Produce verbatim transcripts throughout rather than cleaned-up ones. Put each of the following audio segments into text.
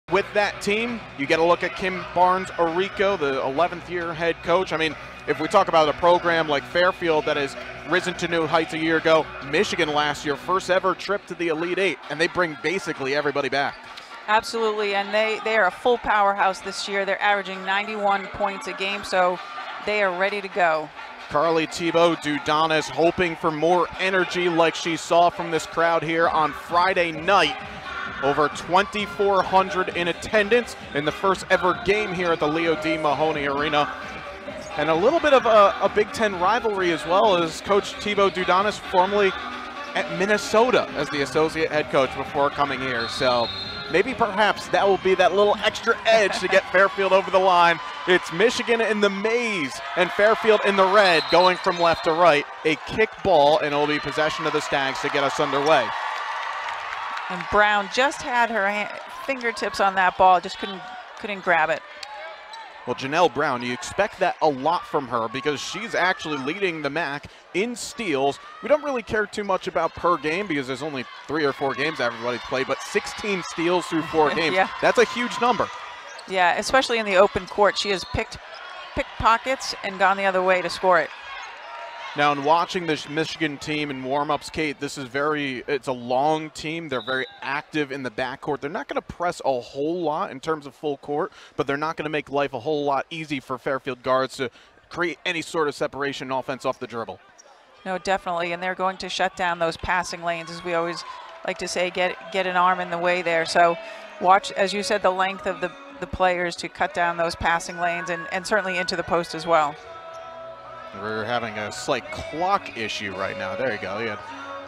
With that team, you get a look at Kim Barnes-Arico, the eleventh year head coach. I mean, if we talk about a program like Fairfield that has risen to new heights a year ago, Michigan last year, first ever trip to the Elite Eight, and they bring basically everybody back. Absolutely, and they, they are a full powerhouse this year. They're averaging ninety-one points a game, so they are ready to go. Carly Thibault-Dudanis hoping for more energy like she saw from this crowd here on Friday night. Over twenty-four hundred in attendance in the first ever game here at the Leo D. Mahoney Arena. And a little bit of a, a Big Ten rivalry as well, as Coach Thibault-Dudanis formerly at Minnesota as the associate head coach before coming here. So maybe perhaps that will be that little extra edge to get Fairfield over the line. It's Michigan in the maize and Fairfield in the red, going from left to right. A kick ball, and it will be possession of the Stags to get us underway. And Brown just had her hand, fingertips on that ball, just couldn't couldn't grab it. Well, Janelle Brown, you expect that a lot from her because she's actually leading the M A C in steals. We don't really care too much about per game because there's only three or four games everybody's played, but sixteen steals through four games, yeah. That's a huge number. Yeah, especially in the open court. She has picked, picked pockets and gone the other way to score it. Now, in watching this Michigan team in warm-ups, Kate, this is very, it's a long team. They're very active in the backcourt. They're not going to press a whole lot in terms of full court, but they're not going to make life a whole lot easy for Fairfield guards to create any sort of separation offense off the dribble. No, definitely, and they're going to shut down those passing lanes, as we always like to say, get get an arm in the way there. So watch, as you said, the length of the, the players to cut down those passing lanes and, and certainly into the post as well. We're having a slight clock issue right now. There you go. You had,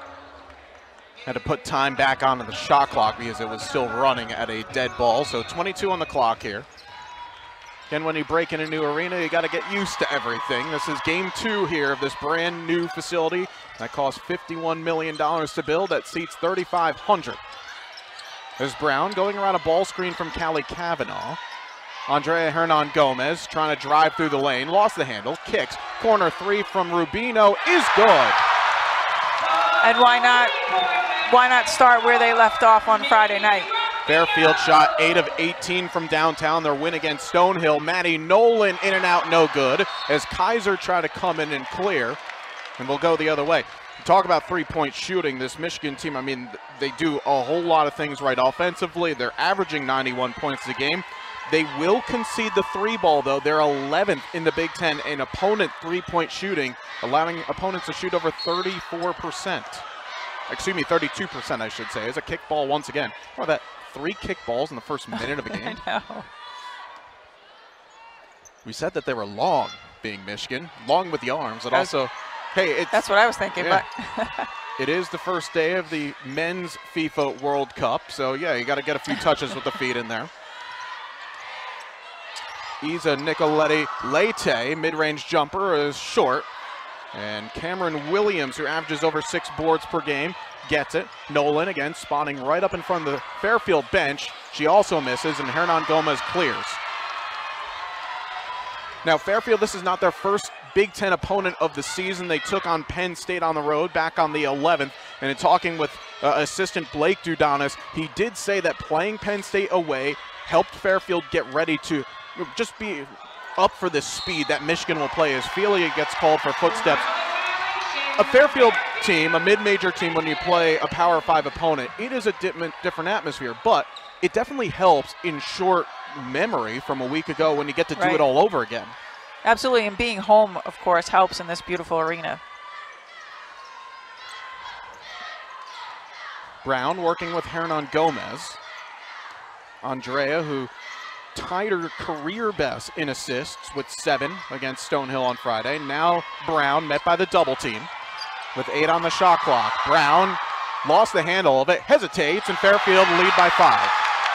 had to put time back onto the shot clock because it was still running at a dead ball. So twenty-two on the clock here. Again, when you break in a new arena, you got to get used to everything. This is game two here of this brand new facility that cost fifty-one million dollars to build, that seats thirty-five hundred. There's Brown going around a ball screen from Callie Kavanaugh. Andrea Hernan Gomez trying to drive through the lane, lost the handle, kicks, corner three from Rubino is good. And why not, why not start where they left off on Friday night? Fairfield shot eight of eighteen from downtown. Their win against Stonehill. Maddie Nolan in and out, no good, as Kaiser tried to come in and clear, and we'll go the other way. Talk about three-point shooting. This Michigan team, I mean, they do a whole lot of things right offensively. They're averaging ninety-one points a game. They will concede the three ball, though. They're eleventh in the Big Ten in opponent three-point shooting, allowing opponents to shoot over thirty-four percent. Excuse me, thirty-two percent, I should say. It's a kick ball once again. What about that? Three kick balls in the first minute of a game? I know. We said that they were long, being Michigan, long with the arms, and also, hey, it's, that's what I was thinking. Yeah. But it is the first day of the men's FIFA World Cup, so yeah, you got to get a few touches with the feet in there. Isa Nicoletti-Leite, mid-range jumper, is short. And Cameron Williams, who averages over six boards per game, gets it. Nolan, again, spawning right up in front of the Fairfield bench. She also misses, and Hernan Gomez clears. Now, Fairfield, this is not their first Big Ten opponent of the season. They took on Penn State on the road back on the eleventh. And in talking with uh, assistant Blake Dudanis, he did say that playing Penn State away helped Fairfield get ready to just be up for this speed that Michigan will play as Felia gets called for footsteps. A Fairfield team, a mid-major team, when you play a Power Five opponent, it is a different atmosphere, but it definitely helps in short memory from a week ago when you get to do right. it all over again. Absolutely, and being home, of course, helps in this beautiful arena. Brown working with Hernan Gomez. Andrea, who tied her career best in assists with seven against Stonehill on Friday. Now Brown met by the double team with eight on the shot clock. Brown lost the handle of it, hesitates, and Fairfield lead by five.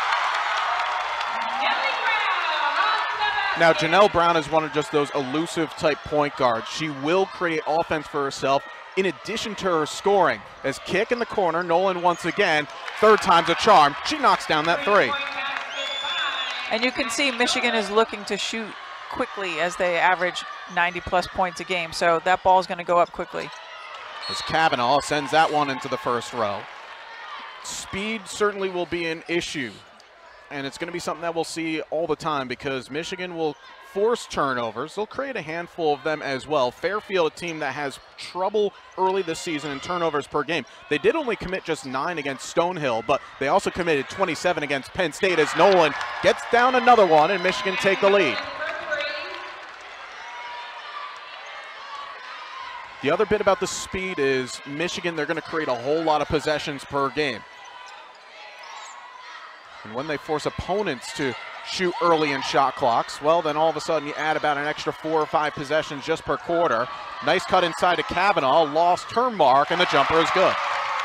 Now Janelle Brown is one of just those elusive type point guards. She will create offense for herself in addition to her scoring. As kick in the corner, Nolan once again, third time's a charm. She knocks down that three. And you can see Michigan is looking to shoot quickly as they average ninety plus points a game. So that ball is going to go up quickly. As Kavanaugh sends that one into the first row. Speed certainly will be an issue. and it's going to be something that we'll see all the time because Michigan will force turnovers. They'll create a handful of them as well. Fairfield, a team that has trouble early this season in turnovers per game. They did only commit just nine against Stonehill, but they also committed twenty-seven against Penn State as Nolan gets down another one and Michigan take the lead. The other bit about the speed is Michigan, they're going to create a whole lot of possessions per game. And when they force opponents to shoot early in shot clocks, well, then all of a sudden you add about an extra four or five possessions just per quarter. Nice cut inside to Kavanaugh, lost her mark, and the jumper is good.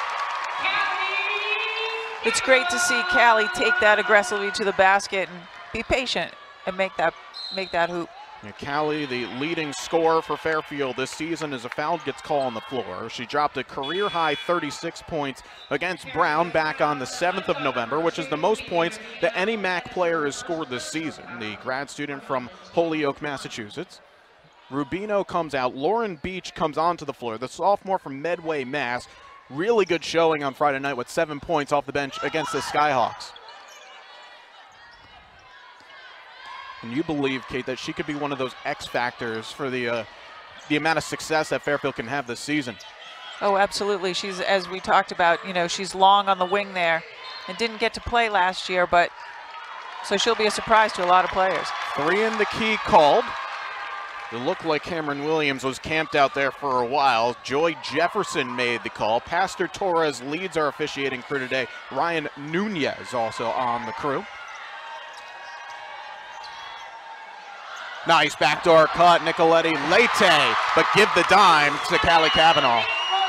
It's great to see Callie take that aggressively to the basket and be patient and make that, make that hoop. And Callie, the leading scorer for Fairfield this season, as a foul gets called on the floor. She dropped a career-high thirty-six points against Brown back on the seventh of November, which is the most points that any M A C player has scored this season. The grad student from Holyoke, Massachusetts. Rubino comes out. Lauren Beach comes onto the floor, the sophomore from Medway, Mass. Really good showing on Friday night with seven points off the bench against the Skyhawks. And you believe, Kate, that she could be one of those X factors for the uh, the amount of success that Fairfield can have this season. Oh, absolutely. She's, as we talked about, you know, she's long on the wing there and didn't get to play last year, but so she'll be a surprise to a lot of players. Three in the key called. It looked like Cameron Williams was camped out there for a while. Joy Jefferson made the call. Pastor Torres leads our officiating crew today. Ryan Nunez also on the crew. Nice backdoor cut, Nicoletti Leite, but give the dime to Callie Kavanaugh.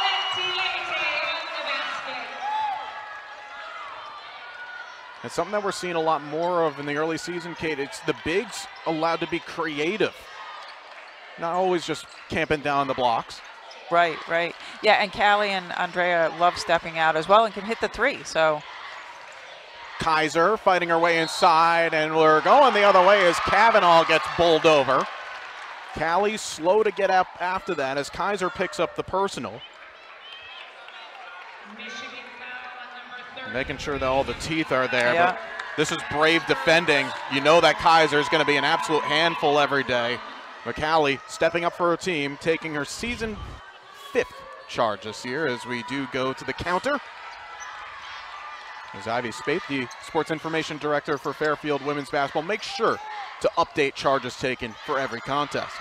It's something that we're seeing a lot more of in the early season, Kate. It's the bigs allowed to be creative, not always just camping down the blocks. Right, right. Yeah, and Callie and Andrea love stepping out as well and can hit the three, so. Kaiser fighting her way inside, and we're going the other way as Kavanaugh gets bowled over. Callie slow to get up after that as Kaiser picks up the personal. Making sure that all the teeth are there, yeah. But this is brave defending. You know that Kaiser is going to be an absolute handful every day. But Callie stepping up for her team, taking her season fifth charge this year as we do go to the counter. As Ivy Spate, the sports information director for Fairfield women's basketball, makes sure to update charges taken for every contest.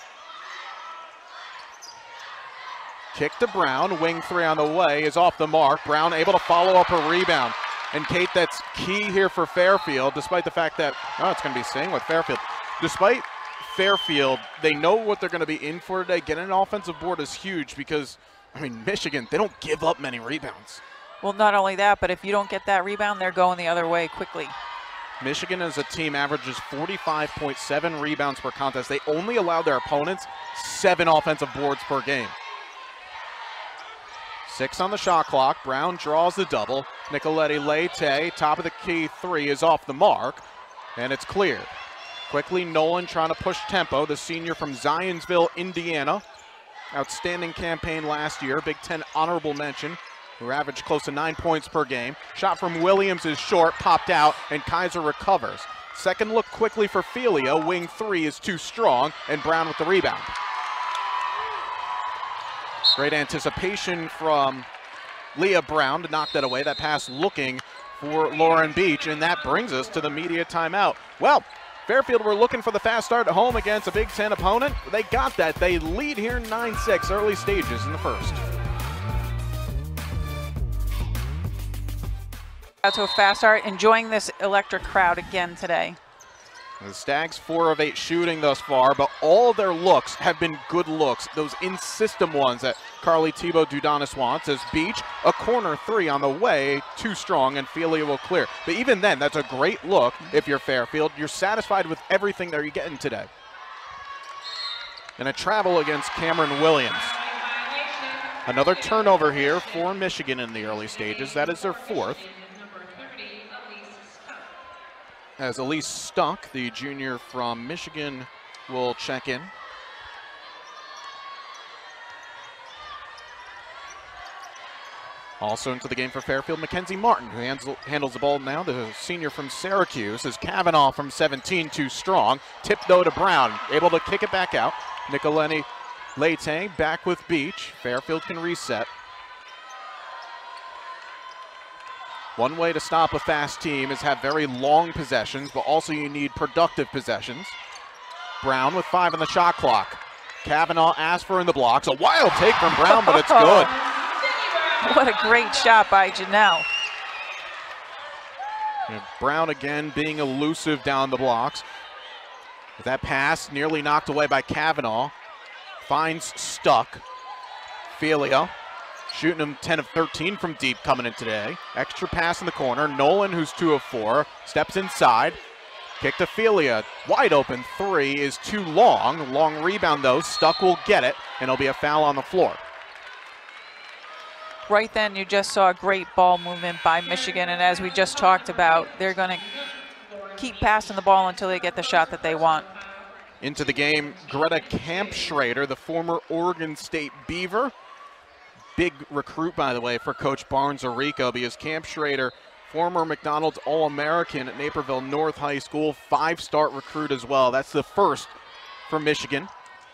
Kick to Brown, wing three on the way, is off the mark. Brown able to follow up her rebound. And Kate, that's key here for Fairfield, despite the fact that, oh, it's going to be staying with Fairfield. Despite Fairfield, they know what they're going to be in for today. Getting an offensive board is huge because, I mean, Michigan, they don't give up many rebounds. Well, not only that, but if you don't get that rebound, they're going the other way quickly. Michigan as a team averages forty-five point seven rebounds per contest. They only allow their opponents seven offensive boards per game. Six on the shot clock. Brown draws the double. Nicoletti Leite, top of the key three, is off the mark, and it's cleared. Quickly, Nolan trying to push tempo, the senior from Zionsville, Indiana. Outstanding campaign last year, Big Ten honorable mention, who averaged close to nine points per game. Shot from Williams is short, popped out, and Kaiser recovers. Second look quickly for Felia. Wing three is too strong, and Brown with the rebound. Great anticipation from Leah Brown to knock that away. That pass looking for Lauren Beach, and that brings us to the media timeout. Well, Fairfield were looking for the fast start at home against a Big Ten opponent. They got that. They lead here nine six, early stages in the first. To a fast start, enjoying this electric crowd again today. The Stags four of eight shooting thus far, but all their looks have been good looks, those in-system ones that Carly Thibault Dudonis wants. As Beach, a corner three on the way, too strong, and Felia will clear. But even then, that's a great look if you're Fairfield. You're satisfied with everything that you're getting today. And a travel against Cameron Williams. Another turnover here for Michigan in the early stages. That is their fourth. As Elise Stuck, the junior from Michigan, will check in. Also into the game for Fairfield, Mackenzie Martin, who handles, handles the ball now, the senior from Syracuse, as Kavanaugh from seventeen, too strong. Tip though to Brown, able to kick it back out. Nicoleni Leite back with Beach. Fairfield can reset. One way to stop a fast team is have very long possessions, but also you need productive possessions. Brown with five on the shot clock. Kavanaugh asked for in the blocks. A wild take from Brown, but it's good. What a great shot by Janelle. And Brown again being elusive down the blocks. With that pass nearly knocked away by Kavanaugh. Finds Stuck. Felia shooting him ten of thirteen from deep coming in today. Extra pass in the corner. Nolan, who's two of four, steps inside. Kick to Felia. Wide open three is too long. Long rebound though. Stuck will get it, and it'll be a foul on the floor. Right then, you just saw a great ball movement by Michigan, and as we just talked about, they're going to keep passing the ball until they get the shot that they want. Into the game, Greta Kampschrader, the former Oregon State Beaver. Big recruit, by the way, for Coach Barnes-Arico, because Kampschrader, former McDonald's All-American at Naperville North High School, five-star recruit as well. That's the first for Michigan.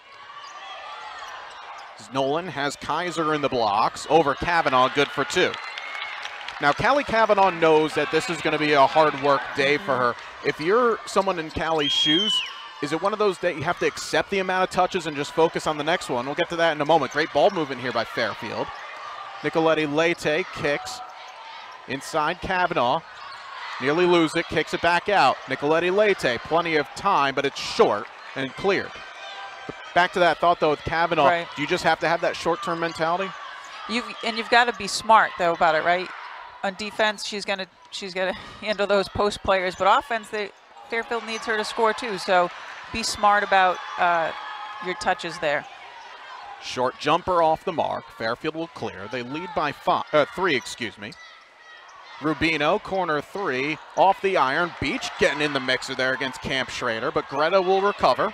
Nolan has Kaiser in the blocks over Kavanaugh, good for two. Now, Callie Kavanaugh knows that this is going to be a hard work day for her. If you're someone in Callie's shoes, is it one of those that you have to accept the amount of touches and just focus on the next one? We'll get to that in a moment. Great ball movement here by Fairfield. Nicoleti Leite kicks inside Kavanaugh. Nearly lose it, kicks it back out. Nicoleti Leite, plenty of time, but it's short and cleared. Back to that thought, though, with Kavanaugh, right. Do you just have to have that short-term mentality? You've, and you've got to be smart, though, about it, right? On defense, she's going to she's gonna handle those post players, but offense, they, Fairfield needs her to score, too, so be smart about uh, your touches there. Short jumper off the mark. Fairfield will clear. They lead by five, uh, three, excuse me. Rubino, corner three, off the iron. Beach getting in the mixer there against Kampschrader, but Greta will recover.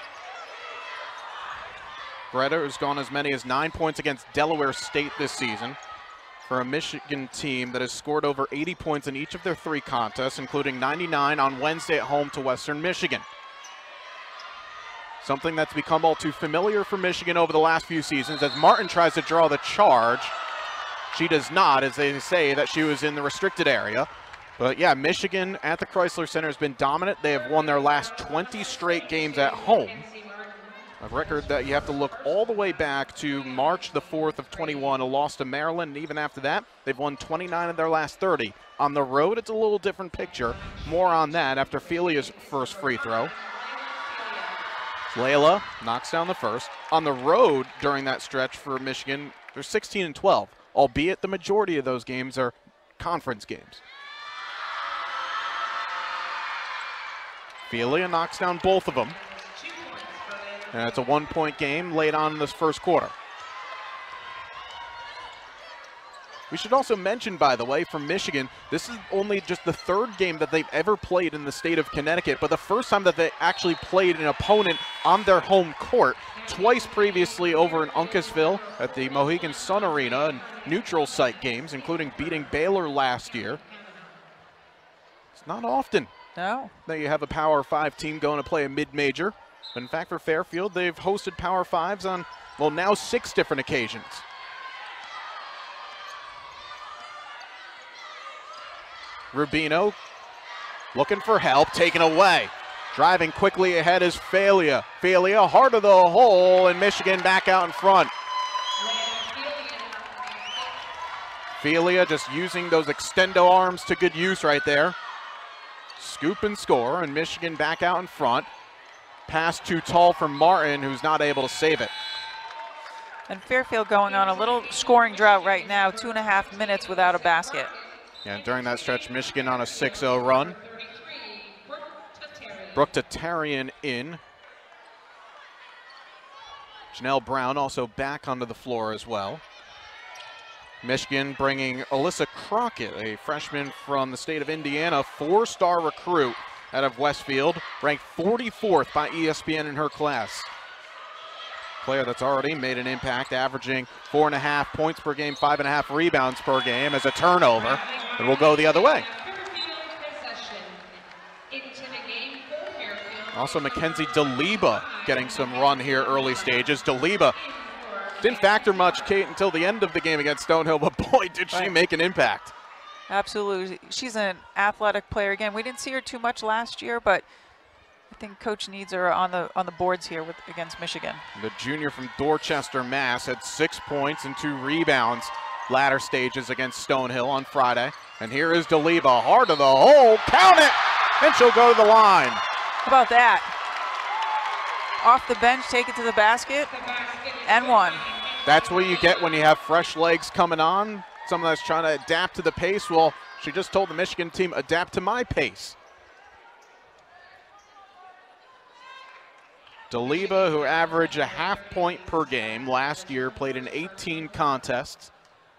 Greta has gone as many as nine points against Delaware State this season for a Michigan team that has scored over eighty points in each of their three contests, including ninety-nine on Wednesday at home to Western Michigan. Something that's become all too familiar for Michigan over the last few seasons as Martin tries to draw the charge. She does not, as they say that she was in the restricted area. But yeah, Michigan at the Chrysler Center has been dominant. They have won their last twenty straight games at home. A record that you have to look all the way back to March the fourth of twenty-one, a loss to Maryland, and even after that, they've won twenty-nine of their last thirty. On the road, it's a little different picture. More on that after Felia's first free throw. Layla knocks down the first. On the road during that stretch for Michigan, they're sixteen and twelve, albeit the majority of those games are conference games. Felia knocks down both of them. And it's a one-point game late on in this first quarter. We should also mention, by the way, for Michigan, this is only just the third game that they've ever played in the state of Connecticut, but the first time that they actually played an opponent on their home court. Twice previously over in Uncasville at the Mohegan Sun Arena and neutral site games, including beating Baylor last year. It's not often no. that you have a Power Five team going to play a mid-major. But in fact, for Fairfield, they've hosted Power Fives on, well, now six different occasions. Rubino looking for help, taken away. Driving quickly ahead is Falia. Falia, heart of the hole, and Michigan back out in front. Falia just using those extendo arms to good use right there. Scoop and score, and Michigan back out in front. Pass too tall for Martin, who's not able to save it. And Fairfield going on a little scoring drought right now, two and a half minutes without a basket. Yeah, during that stretch, Michigan on a six oh run. Brooke Tatarian in. Janelle Brown also back onto the floor as well. Michigan bringing Alyssa Crockett, a freshman from the state of Indiana, four-star recruit out of Westfield, ranked forty-fourth by E S P N in her class. player that's already made an impact, averaging four and a half points per game, five and a half rebounds per game as a turnover, and we'll go the other way. Also, Mackenzie Daliba getting some run here early stages. Daliba didn't factor much, Kate, until the end of the game against Stonehill, but boy, did she right. make an impact. Absolutely. She's an athletic player. Again, we didn't see her too much last year, but I think coach needs her on the on the boards here with against Michigan. The junior from Dorchester, Mass. had six points and two rebounds latter stages against Stonehill on Friday. And here is Daliba, hard to the hole, count it, and she'll go to the line. How about that? Off the bench, take it to the basket, and one. That's what you get when you have fresh legs coming on. Someone that's trying to adapt to the pace. Well, she just told the Michigan team, adapt to my pace. Daliba, who averaged a half point per game last year, played in eighteen contests.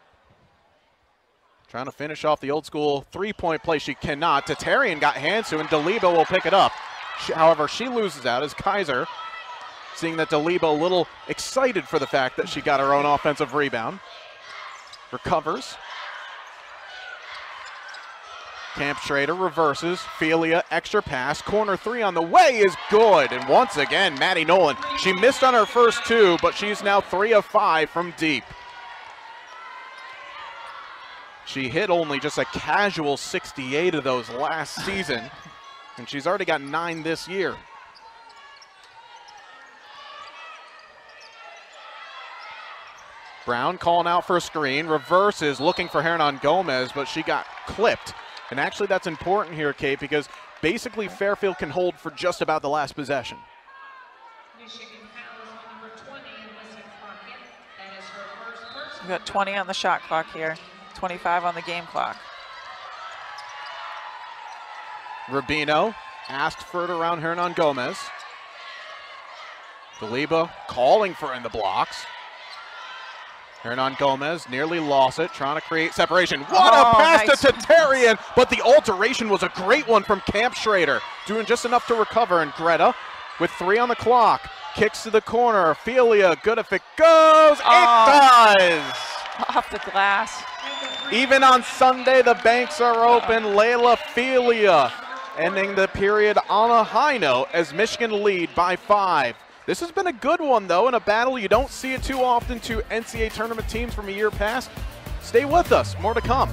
Trying to finish off the old school three-point play. She cannot. Tatarian got hands to, and Daliba will pick it up. She, however, she loses out as Kaiser, seeing that Daliba a little excited for the fact that she got her own offensive rebound. Recovers. Camp Schrader reverses. Felia, extra pass. Corner three on the way is good. And once again, Maddie Nolan. She missed on her first two, but she's now three of five from deep. She hit only just a casual sixty-eight of those last season, and she's already got nine this year. Brown calling out for a screen, reverses, looking for Hernan Gomez, but she got clipped. And actually that's important here, Kate, because basically Fairfield can hold for just about the last possession. We've got twenty on the shot clock here, twenty-five on the game clock. Rubino asked for it around Hernan Gomez. Daliba calling for in the blocks. Hernan Gomez nearly lost it, trying to create separation. What oh, a pass nice. to Tatarian, but the alteration was a great one from Camp Schrader, doing just enough to recover. And Greta, with three on the clock, kicks to the corner. Ophelia, good if it goes. Oh. It does! Off the glass. Even on Sunday, the banks are open. Layla Felia ending the period on a high note as Michigan lead by five. This has been a good one, though, in a battle you don't see it too often to N C double A tournament teams from a year past. Stay with us. More to come.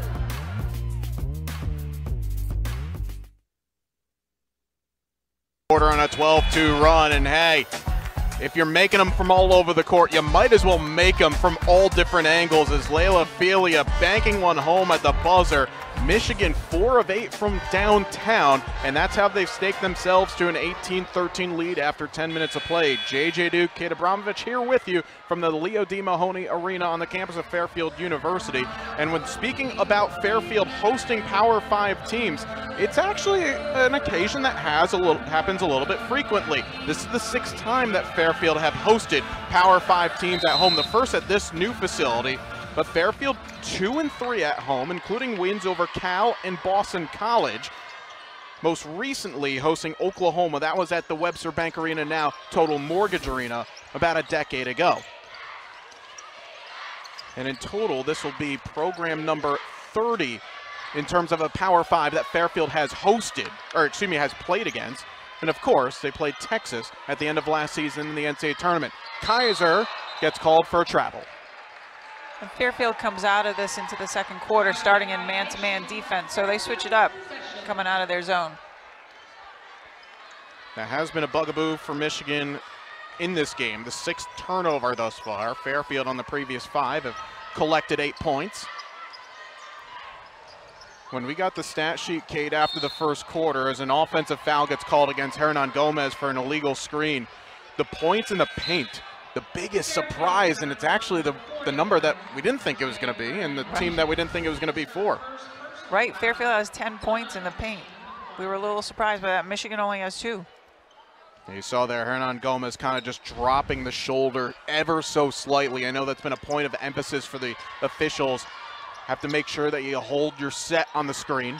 Quarter on a twelve two run, and hey, if you're making them from all over the court, you might as well make them from all different angles as Layla Felia banking one home at the buzzer. Michigan four of eight from downtown, and that's how they've staked themselves to an eighteen thirteen lead after ten minutes of play. J J Duke, Kate Abramovich here with you from the Leo D. Mahoney Arena on the campus of Fairfield University. And when speaking about Fairfield hosting Power Five teams, it's actually an occasion that has a little happens a little bit frequently. This is the sixth time that Fairfield have hosted Power Five teams at home, the first at this new facility. But Fairfield two and three at home, including wins over Cal and Boston College. Most recently hosting Oklahoma. That was at the Webster Bank Arena, now Total Mortgage Arena, about a decade ago. And in total, this will be program number thirty in terms of a Power Five that Fairfield has hosted, or excuse me, has played against. And of course, they played Texas at the end of last season in the N C double A tournament. Kaiser gets called for a travel. And Fairfield comes out of this into the second quarter, starting in man-to-man defense, so they switch it up, coming out of their zone. That has been a bugaboo for Michigan in this game. The sixth turnover thus far. Fairfield on the previous five have collected eight points. When we got the stat sheet, Kate, after the first quarter, as an offensive foul gets called against Hernan Gomez for an illegal screen, the points in the paint, the biggest surprise, and it's actually the, the number that we didn't think it was going to be, and the right. team that we didn't think it was going to be for. Right, Fairfield has ten points in the paint. We were a little surprised by that. Michigan only has two. You saw there Hernan Gomez kind of just dropping the shoulder ever so slightly. I know that's been a point of emphasis for the officials. Have to make sure that you hold your set on the screen.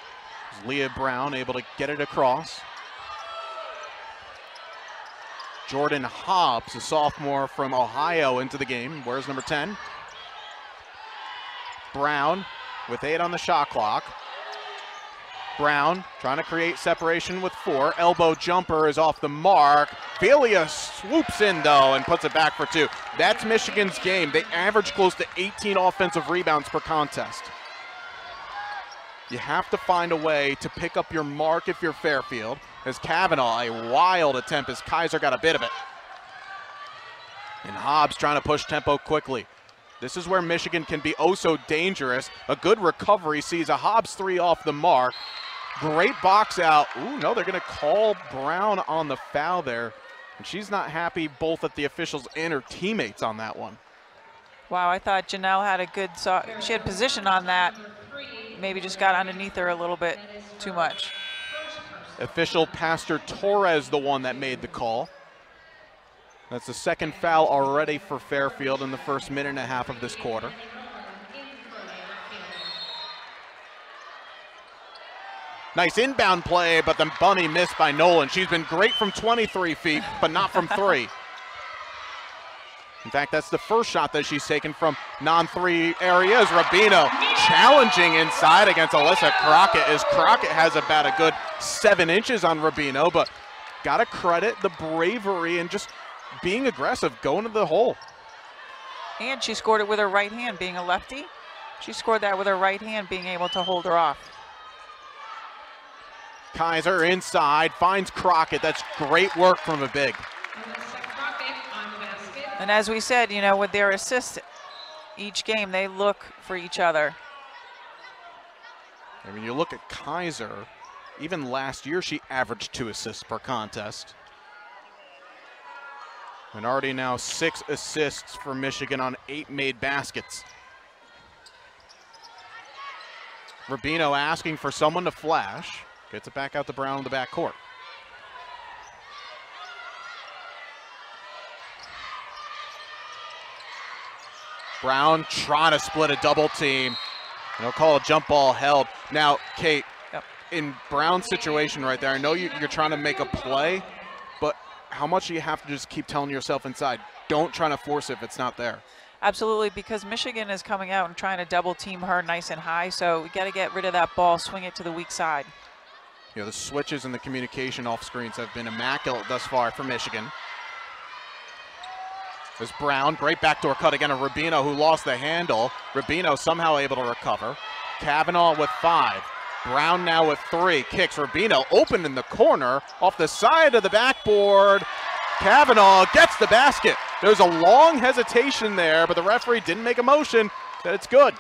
Leah Brown able to get it across. Jordan Hobbs, a sophomore from Ohio, into the game. Where's number ten? Brown with eight on the shot clock. Brown trying to create separation with four. Elbow jumper is off the mark. Velia swoops in, though, and puts it back for two. That's Michigan's game. They average close to eighteen offensive rebounds per contest. You have to find a way to pick up your mark if you're Fairfield. As Kavanaugh, a wild attempt as Kaiser got a bit of it. And Hobbs trying to push tempo quickly. This is where Michigan can be oh so dangerous. A good recovery sees a Hobbs three off the mark. Great box out. Ooh, no, they're going to call Brown on the foul there. And she's not happy both at the officials and her teammates on that one. Wow, I thought Janelle had a good, so she had position on that. Maybe just got underneath her a little bit too much. Official Pastor Torres, the one that made the call. That's the second foul already for Fairfield in the first minute and a half of this quarter. Nice inbound play, but the bunny missed by Nolan. She's been great from twenty-three feet, but not from three. In fact, that's the first shot that she's taken from non-three areas. Rubino challenging inside against Alyssa Crockett, as Crockett has about a good seven inches on Rubino, but gotta credit the bravery and just being aggressive, going to the hole. And she scored it with her right hand, being a lefty. She scored that with her right hand, being able to hold her off. Kaiser inside, finds Crockett. That's great work from a big. And as we said, you know, with their assists each game, they look for each other. I mean, you look at Kaiser, even last year she averaged two assists per contest. And already now six assists for Michigan on eight made baskets. Rubino asking for someone to flash. Gets it back out to Brown in the backcourt. Brown trying to split a double team. They'll call a jump ball held. Now, Kate, yep. In Brown's situation right there, I know you, you're trying to make a play, but how much do you have to just keep telling yourself inside, don't try to force it if it's not there? Absolutely, because Michigan is coming out and trying to double team her nice and high, so we got to get rid of that ball, swing it to the weak side. You know, the switches and the communication off screens have been immaculate thus far for Michigan. There's Brown, great backdoor cut again of Rubino, who lost the handle. Rubino somehow able to recover. Kavanaugh with five. Brown now with three. Kicks Rubino open in the corner off the side of the backboard. Kavanaugh gets the basket. There's a long hesitation there, but the referee didn't make a motion that it's good.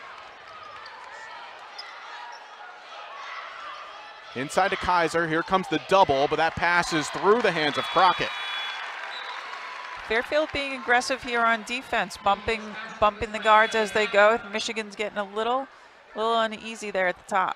Inside to Kaiser. Here comes the double, but that passes through the hands of Crockett. Fairfield being aggressive here on defense, bumping bumping the guards as they go. Michigan's getting a little, little uneasy there at the top.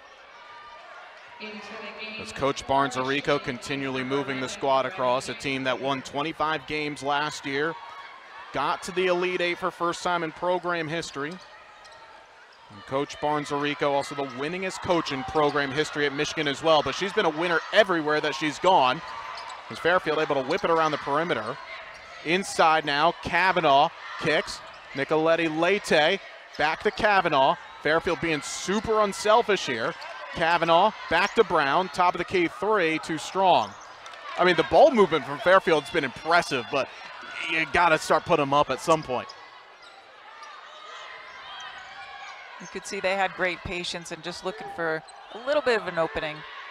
As Coach Barnes-Arico continually moving the squad across, a team that won twenty-five games last year, got to the Elite Eight for first time in program history. And Coach Barnes-Arico, also the winningest coach in program history at Michigan as well, but she's been a winner everywhere that she's gone. As Fairfield able to whip it around the perimeter. Inside now, Kavanaugh kicks. Nicoletti Leite back to Kavanaugh. Fairfield being super unselfish here. Kavanaugh back to Brown, top of the key three, too strong. I mean, the ball movement from Fairfield's been impressive, but you gotta start putting them up at some point. You could see they had great patience and just looking for a little bit of an opening.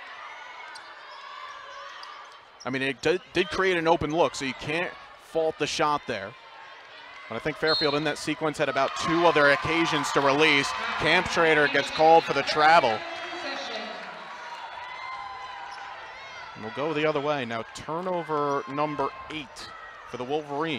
I mean, it did, did create an open look, so you can't fault the shot there. But I think Fairfield in that sequence had about two other occasions to release. Camp Schrader gets called for the travel. And we'll go the other way. Now turnover number eight for the Wolverines.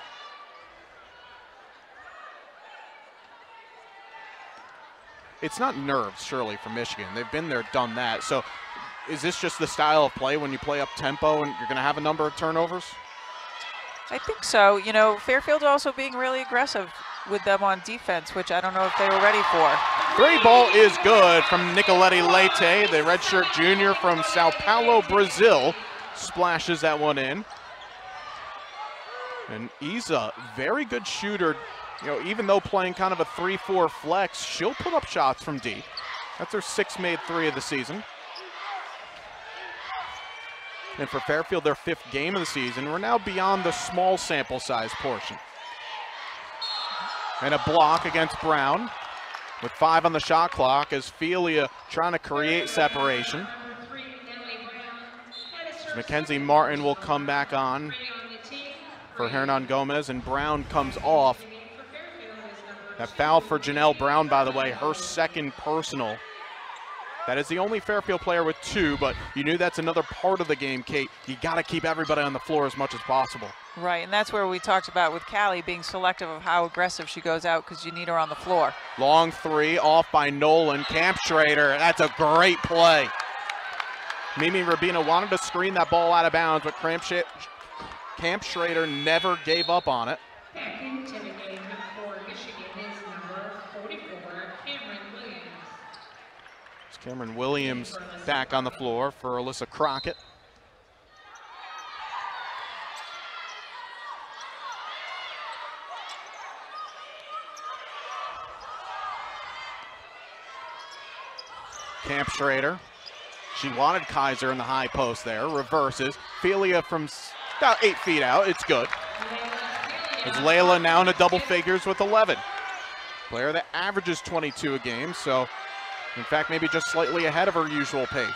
It's not nerves, surely, for Michigan. They've been there, done that. So is this just the style of play when you play up tempo and you're going to have a number of turnovers? I think so. You know, Fairfield's also being really aggressive with them on defense, which I don't know if they were ready for. Three ball is good from Nicoletti Leite, the redshirt junior from Sao Paulo, Brazil. Splashes that one in. And he's a very good shooter. You know, even though playing kind of a three four flex, she'll put up shots from deep. That's her sixth made three of the season. And for Fairfield, their fifth game of the season. We're now beyond the small sample size portion. And a block against Brown with five on the shot clock as Felia trying to create separation. Mackenzie Martin will come back on for Hernan Gomez, and Brown comes off. That foul for Janelle Brown, by the way, her second personal. That is the only Fairfield player with two, but you knew that's another part of the game, Kate. You got to keep everybody on the floor as much as possible. Right, and that's where we talked about with Callie being selective of how aggressive she goes out because you need her on the floor. Long three off by Nolan. Camp Schrader, that's a great play. Mimi Rubino wanted to screen that ball out of bounds, but Camp Schrader never gave up on it. Back into the game for Michigan is number forty-four, Cameron Williams. It's Cameron Williams back on the floor for Alyssa Crockett. Camp Schrader. She wanted Kaiser in the high post there. Reverses. Felia from about eight feet out. It's good. As Layla now into double figures with eleven. Player that averages twenty-two a game, so in fact maybe just slightly ahead of her usual pace.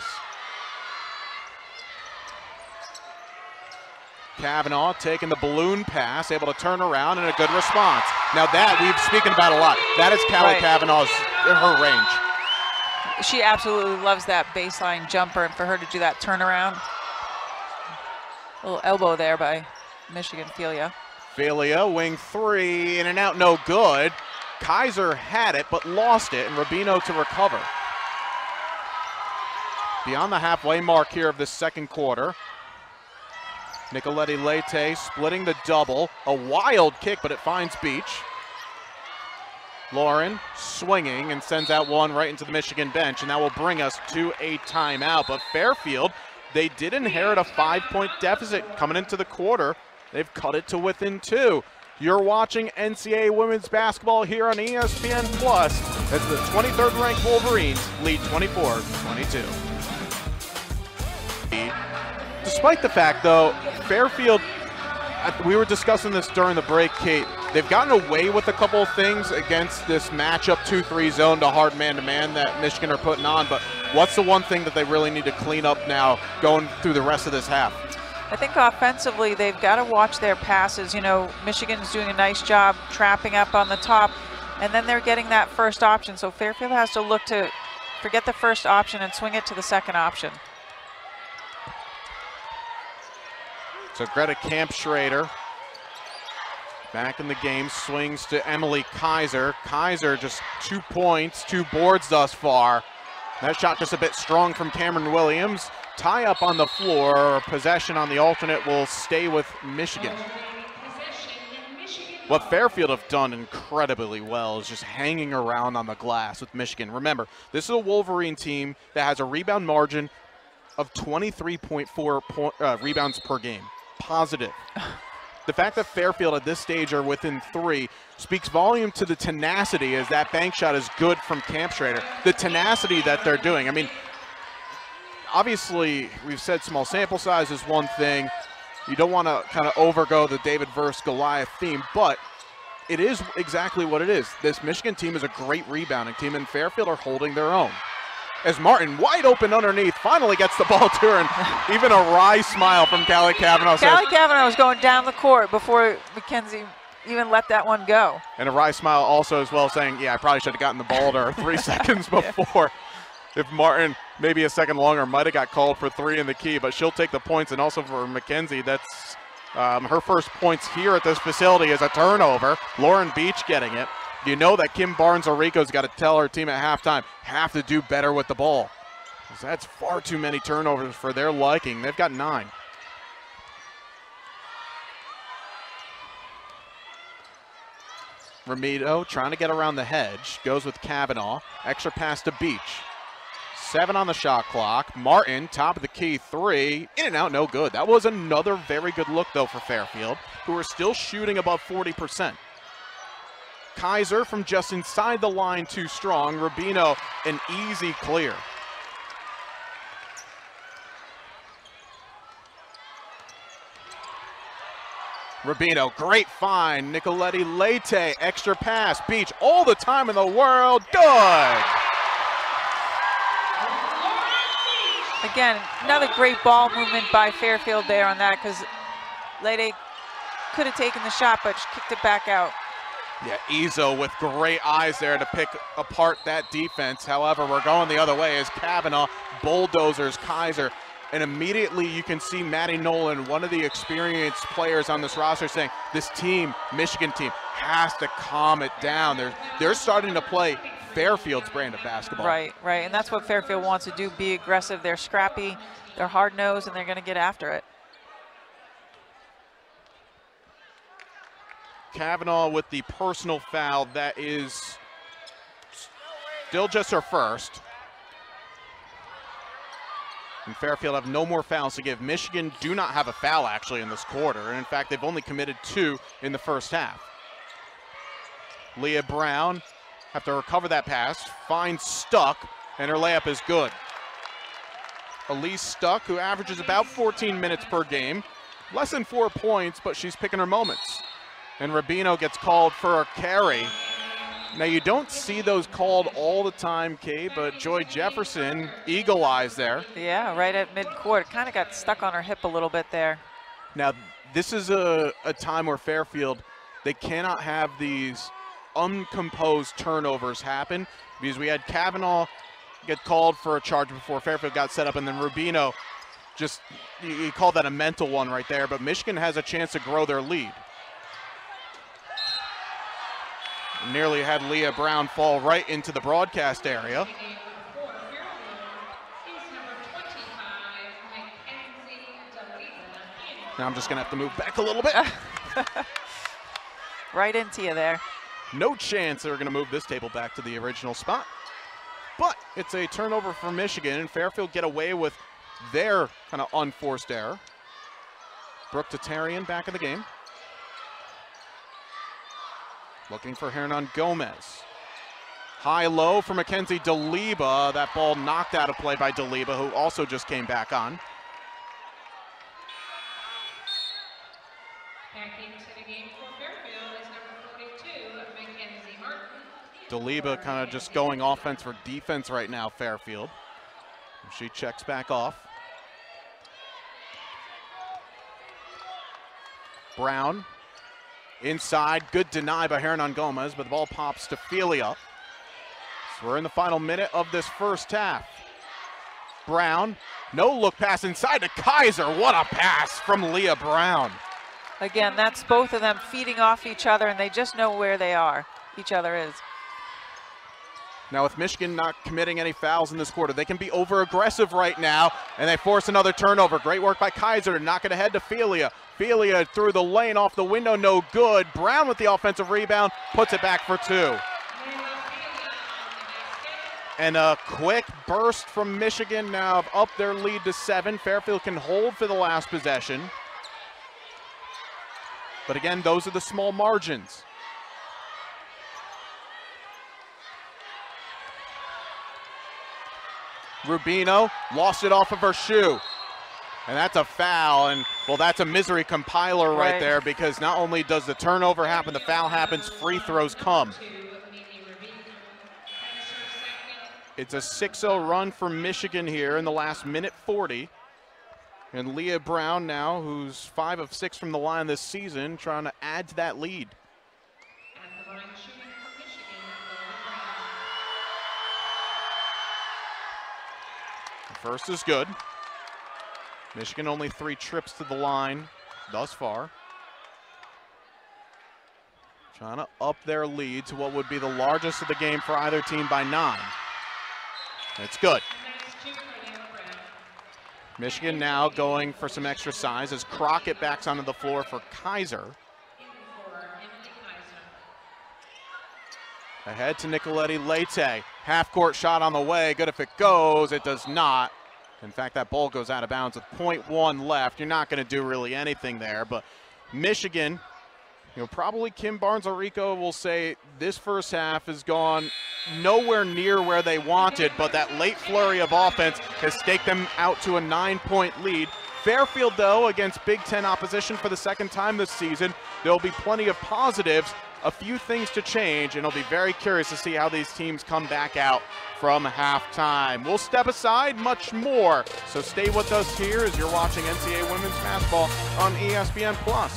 Kavanaugh taking the balloon pass, able to turn around, and a good response. Now that we've spoken about a lot. That is Callie Right. Kavanaugh's in her range. She absolutely loves that baseline jumper, and for her to do that turnaround. A little elbow there by Michigan, Felia. Felia, wing three, in and out, no good. Kaiser had it, but lost it, and Rubino to recover. Beyond the halfway mark here of the second quarter. Nicoletti Leite splitting the double. A wild kick, but it finds Beach. Lauren swinging and sends out one right into the Michigan bench, and that will bring us to a timeout. But Fairfield, they did inherit a five-point deficit coming into the quarter. They've cut it to within two. You're watching N C A A women's basketball here on E S P N Plus as the twenty-third ranked Wolverines lead twenty-four twenty-two. Despite the fact, though, Fairfield, we were discussing this during the break, Kate, they've gotten away with a couple of things against this matchup two three zone to hard man-to-man that Michigan are putting on, but what's the one thing that they really need to clean up now going through the rest of this half? I think offensively they've got to watch their passes. You know, Michigan's doing a nice job trapping up on the top, and then they're getting that first option. So Fairfield has to look to forget the first option and swing it to the second option. So Greta Camp Schrader back in the game, swings to Emily Kaiser. Kaiser just two points, two boards thus far. That shot just a bit strong from Cameron Williams. Tie up on the floor, possession on the alternate will stay with Michigan. What Fairfield have done incredibly well is just hanging around on the glass with Michigan. Remember, this is a Wolverine team that has a rebound margin of twenty-three point four po uh, rebounds per game. Positive. The fact that Fairfield at this stage are within three speaks volume to the tenacity, as that bank shot is good from Camp Schrader. The tenacity that they're doing. I mean, obviously, we've said small sample size is one thing. You don't want to kind of overgo the David versus Goliath theme, but it is exactly what it is. This Michigan team is a great rebounding team, and Fairfield are holding their own. As Martin, wide open underneath, finally gets the ball to her, and even a wry smile from Callie Kavanaugh. Callie Kavanaugh was going down the court before Mackenzie even let that one go. And a wry smile also as well, saying, yeah, I probably should have gotten the ball to her three seconds before. If Martin, maybe a second longer, might have got called for three in the key, but she'll take the points. And also for Mackenzie, that's um, her first points here at this facility is a turnover. Lauren Beach getting it. You know that Kim Barnes-Orico's got to tell her team at halftime, have to do better with the ball. That's far too many turnovers for their liking. They've got nine. Ramito trying to get around the hedge, goes with Kavanaugh. Extra pass to Beach. Seven on the shot clock. Martin, top of the key, three. In and out, no good. That was another very good look, though, for Fairfield, who are still shooting above forty percent. Kaiser from just inside the line, too strong. Rubino, an easy clear. Rubino, great find. Nicoletti Leite, extra pass. Beach, all the time in the world. Good. Again, another great ball movement by Fairfield there on that, because Leite could have taken the shot, but she kicked it back out. Yeah, Izzo with great eyes there to pick apart that defense. However, we're going the other way as Kavanaugh bulldozers Kaiser. And immediately you can see Maddie Nolan, one of the experienced players on this roster, saying this team, Michigan team, has to calm it down. They're, they're starting to play Fairfield's brand of basketball. Right, right, and that's what Fairfield wants to do, be aggressive. They're scrappy, they're hard-nosed, and they're going to get after it. Kavanaugh with the personal foul. That is still just her first. And Fairfield have no more fouls to give. Michigan do not have a foul actually in this quarter, and in fact they've only committed two in the first half. Leah Brown have to recover that pass, finds Stuck, and her layup is good. Elise Stuck, who averages about fourteen minutes per game, less than four points, but she's picking her moments. And Rubino gets called for a carry. Now you don't see those called all the time, Kate, but Joy Jefferson, eagle eyes there. Yeah, right at midcourt. Kind of got stuck on her hip a little bit there. Now this is a, a time where Fairfield, they cannot have these uncomposed turnovers happen, because we had Kavanaugh get called for a charge before Fairfield got set up, and then Rubino just, you, you call that a mental one right there, but Michigan has a chance to grow their lead. Nearly had Leah Brown fall right into the broadcast area. Now I'm just gonna have to move back a little bit. Right into you there. No chance they're gonna move this table back to the original spot. But it's a turnover for Michigan, and Fairfield get away with their kind of unforced error. Brooke Tatarian back in the game. Looking for Hernan Gomez. High-low for Mackenzie Daliba. That ball knocked out of play by Daliba, who also just came back on. Back into the game for Fairfield is number forty-two, Mackenzie Martin. Daliba kind of just going offense for defense right now, Fairfield. She checks back off. Brown. Inside, good deny by Hernan Gomez, but the ball pops to Felia. So we're in the final minute of this first half. Brown, no look pass inside to Kaiser. What a pass from Leah Brown. Again, that's both of them feeding off each other, and they just know where they are, each other is. Now with Michigan not committing any fouls in this quarter, they can be over-aggressive right now, and they force another turnover. Great work by Kaiser to knock it ahead to Felia. Felia through the lane, off the window, no good. Brown with the offensive rebound, puts it back for two. And a quick burst from Michigan now up their lead to seven. Fairfield can hold for the last possession. But again, those are the small margins. Rubino lost it off of her shoe. And that's a foul, and well, that's a misery compiler right, right there, because not only does the turnover happen, the foul happens, free throws come. It's a six oh run for Michigan here in the last minute forty. And Leah Brown now, who's five of six from the line this season, trying to add to that lead. At the line shooting for Michigan, The first is good. Michigan only three trips to the line thus far. Trying to up their lead to what would be the largest of the game for either team by nine. It's good. Michigan now going for some extra size as Crockett backs onto the floor for Kaiser. Ahead to Nicoletti Leite. Half-court shot on the way. Good if it goes. It does not. In fact, that ball goes out of bounds with point one left. You're not going to do really anything there. But Michigan, you know, probably Kim Barnes-Arico will say this first half has gone nowhere near where they wanted, but that late flurry of offense has staked them out to a nine-point lead. Fairfield, though, against Big Ten opposition for the second time this season, there'll be plenty of positives, a few things to change, and I'll be very curious to see how these teams come back out from halftime. We'll step aside much more, so stay with us here as you're watching N C double A Women's Basketball on E S P N plus.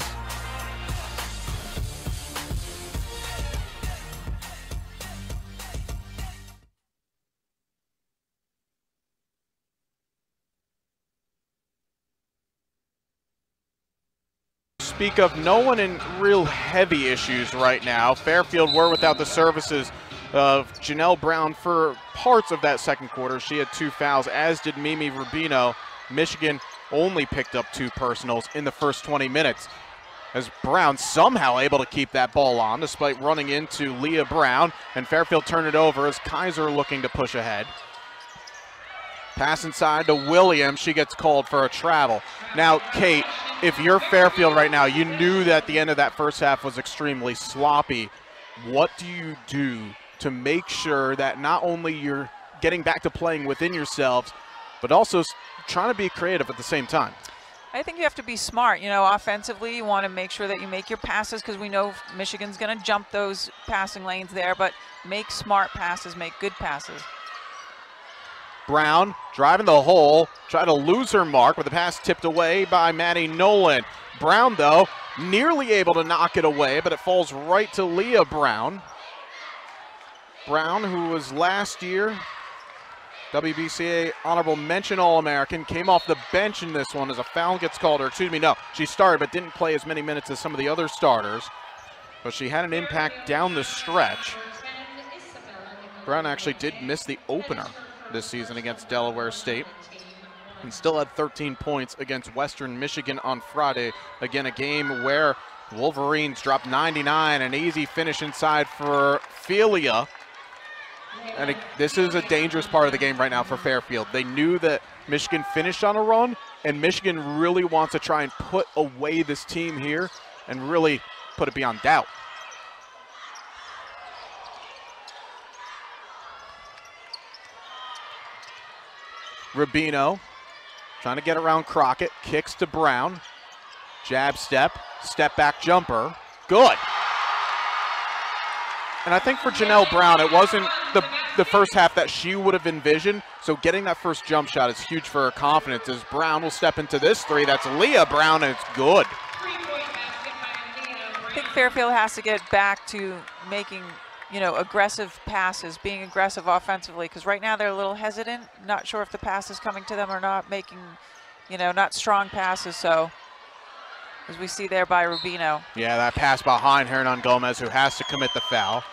Speak of no one in real heavy issues right now. Fairfield were without the services of Janelle Brown for parts of that second quarter. She had two fouls, as did Mimi Rubino. Michigan only picked up two personals in the first twenty minutes, as Brown somehow able to keep that ball on despite running into Leah Brown, and Fairfield turned it over as Kaiser looking to push ahead. Pass inside to Williams. She gets called for a travel. Now, Kate, if you're Fairfield right now, you knew that the end of that first half was extremely sloppy. What do you do to make sure that not only you're getting back to playing within yourselves, but also trying to be creative at the same time? I think you have to be smart. You know, offensively, you want to make sure that you make your passes because we know Michigan's going to jump those passing lanes there, but make smart passes, make good passes. Brown driving the hole, try to lose her mark with the pass tipped away by Maddie Nolan. Brown, though, nearly able to knock it away, but it falls right to Leah Brown. Brown, who was last year W B C A Honorable Mention All-American, came off the bench in this one as a foul gets called, or excuse me, no, she started but didn't play as many minutes as some of the other starters, but she had an impact down the stretch. Brown actually did miss the opener this season against Delaware State, and still had thirteen points against Western Michigan on Friday. Again, a game where Wolverines dropped ninety-nine, an easy finish inside for Felia. And it, this is a dangerous part of the game right now for Fairfield. They knew that Michigan finished on a run, and Michigan really wants to try and put away this team here and really put it beyond doubt. Rubino trying to get around Crockett, kicks to Brown, jab step, step back jumper, good. And I think for Janelle Brown, it wasn't the, the first half that she would have envisioned, so getting that first jump shot is huge for her confidence as Brown will step into this three. That's Leah Brown, and it's good. I think Fairfield has to get back to making, you know, aggressive passes, being aggressive offensively, because right now they're a little hesitant, not sure if the pass is coming to them or not, making, you know, not strong passes, so as we see there by Rubino. Yeah, that pass behind Hernan Gomez, who has to commit the foul.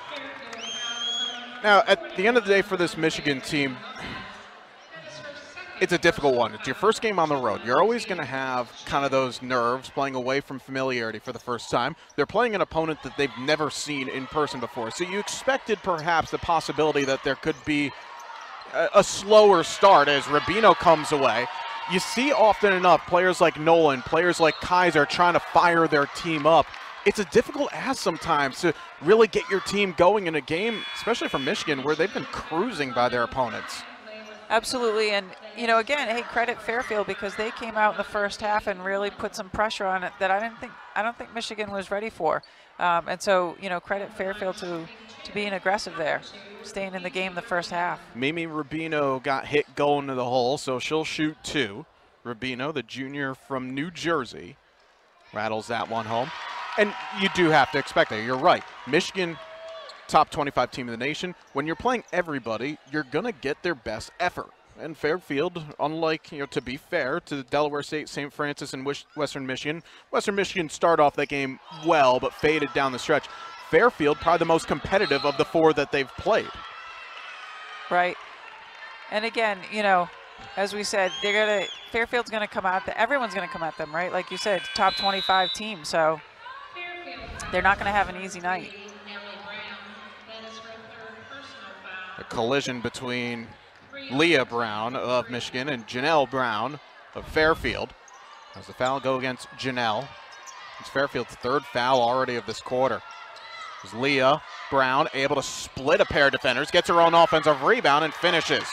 Now, at the end of the day for this Michigan team, it's a difficult one. It's your first game on the road. You're always going to have kind of those nerves playing away from familiarity for the first time. They're playing an opponent that they've never seen in person before. So you expected perhaps the possibility that there could be a, a slower start as Rubino comes away. You see often enough players like Nolan, players like Kaiser trying to fire their team up. It's a difficult ask sometimes to really get your team going in a game, especially for Michigan, where they've been cruising by their opponents. Absolutely, and you know, again, hey, credit Fairfield because they came out in the first half and really put some pressure on it that I didn't think I don't think Michigan was ready for, um, and so you know, credit Fairfield to to being aggressive there, staying in the game the first half. Mimi Rubino got hit going to the hole, so she'll shoot two. Rubino, the junior from New Jersey, rattles that one home, and you do have to expect that. You're right, Michigan, top twenty-five team in the nation. When you're playing everybody, you're gonna get their best effort. And Fairfield, unlike, you know, to be fair to Delaware State, Saint Francis, and Western Michigan, Western Michigan started off that game well, but faded down the stretch. Fairfield, probably the most competitive of the four that they've played. Right. And again, you know, as we said, they're gonna Fairfield's gonna come out. Everyone's gonna come at them, right? Like you said, top twenty-five team, so they're not gonna have an easy night. A collision between Leah Brown of Michigan and Janelle Brown of Fairfield. As the foul go against Janelle. It's Fairfield's third foul already of this quarter. As Leah Brown able to split a pair of defenders, gets her own offensive rebound and finishes.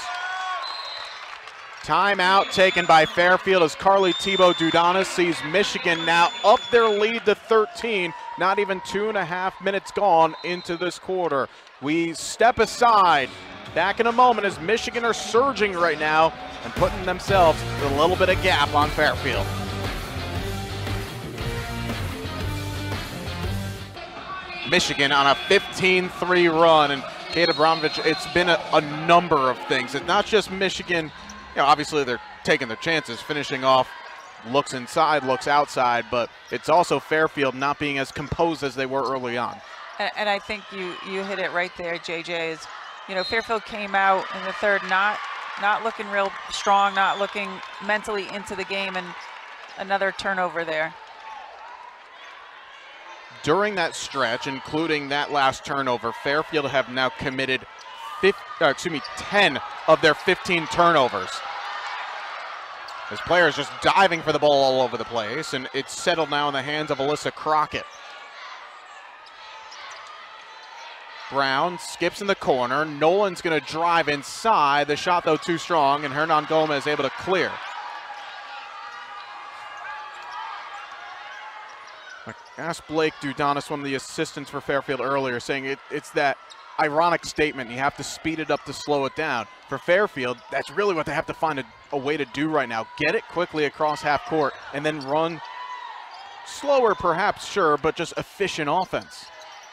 Timeout taken by Fairfield as Carly Thibault-Dudanis sees Michigan now up their lead to thirteen. Not even two and a half minutes gone into this quarter. We step aside. Back in a moment as Michigan are surging right now and putting themselves with a little bit of gap on Fairfield. Michigan on a fifteen three run, and Kate Abramovich, it's been a, a number of things. It's not just Michigan, you know, obviously they're taking their chances, finishing off, looks inside, looks outside, but it's also Fairfield not being as composed as they were early on. And, and I think you you hit it right there, J J, is, you know, Fairfield came out in the third not not looking real strong, not looking mentally into the game, and another turnover there. During that stretch, including that last turnover, Fairfield have now committed fifty, uh, excuse me, ten of their fifteen turnovers. As players just diving for the ball all over the place, and it's settled now in the hands of Alyssa Crockett. Brown skips in the corner. Nolan's going to drive inside. The shot, though, too strong, and Hernan Gomez able to clear. I asked Blake Dudanis, one of the assistants for Fairfield earlier, saying it, it's that ironic statement, you have to speed it up to slow it down. For Fairfield, that's really what they have to find a, a way to do right now. Get it quickly across half court and then run slower perhaps, sure, but just efficient offense.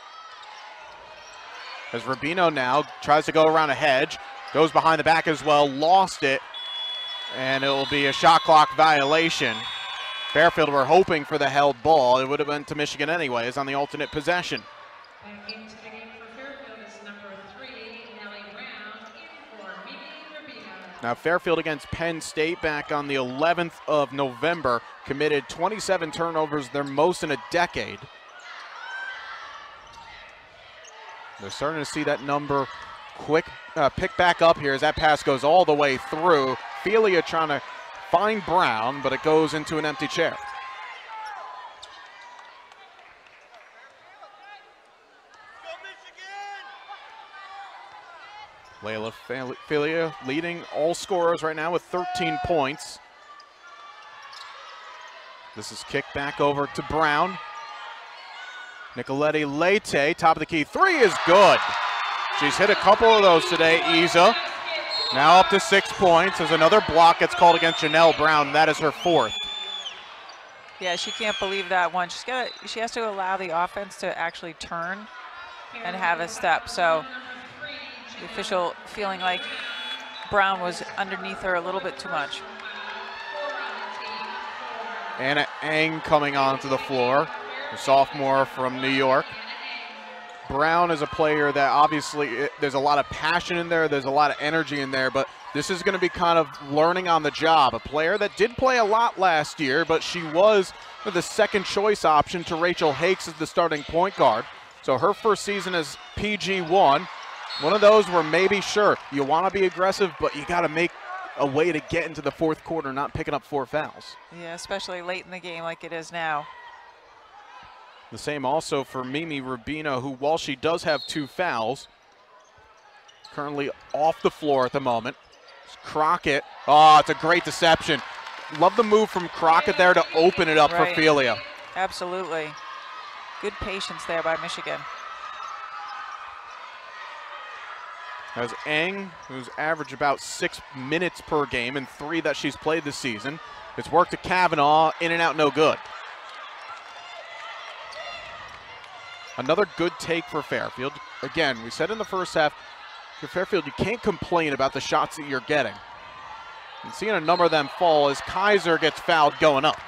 As Rubino now tries to go around a hedge, goes behind the back as well, lost it, and it will be a shot clock violation. Fairfield were hoping for the held ball. It would have been to Michigan anyways on the alternate possession. Back into the game for Fairfield is number three, Nellie Brown, in for Mimi Rubino. Now Fairfield against Penn State back on the eleventh of November committed twenty-seven turnovers, their most in a decade. They're starting to see that number quick uh, pick back up here as that pass goes all the way through. Felia trying to find Brown, but it goes into an empty chair. Layla Felia leading all scorers right now with thirteen points. This is kicked back over to Brown. Nicoletti Leite, top of the key, three is good. She's hit a couple of those today, Isa. Now up to six points as another block gets called against Janelle Brown. That is her fourth. Yeah, she can't believe that one. She's got she has to allow the offense to actually turn and have a step. So the official feeling like Brown was underneath her a little bit too much. Anna Eng coming onto the floor, a sophomore from New York. Brown is a player that obviously it, there's a lot of passion in there, there's a lot of energy in there, but this is going to be kind of learning on the job. A player that did play a lot last year, but she was the second choice option to Rachel Hakes as the starting point guard. So her first season as P G one, one of those where maybe, sure, you want to be aggressive, but you got to make a way to get into the fourth quarter, not picking up four fouls. Yeah, especially late in the game like it is now. The same also for Mimi Rubino, who, while she does have two fouls, currently off the floor at the moment. It's Crockett. Oh, it's a great deception. Love the move from Crockett there to open it up Right. for Felia. Absolutely. Good patience there by Michigan. As Eng, who's averaged about six minutes per game and three that she's played this season. It's worked to Kavanaugh, in and out, no good. Another good take for Fairfield. Again, we said in the first half, for Fairfield, you can't complain about the shots that you're getting. And seeing a number of them fall as Kaiser gets fouled going up.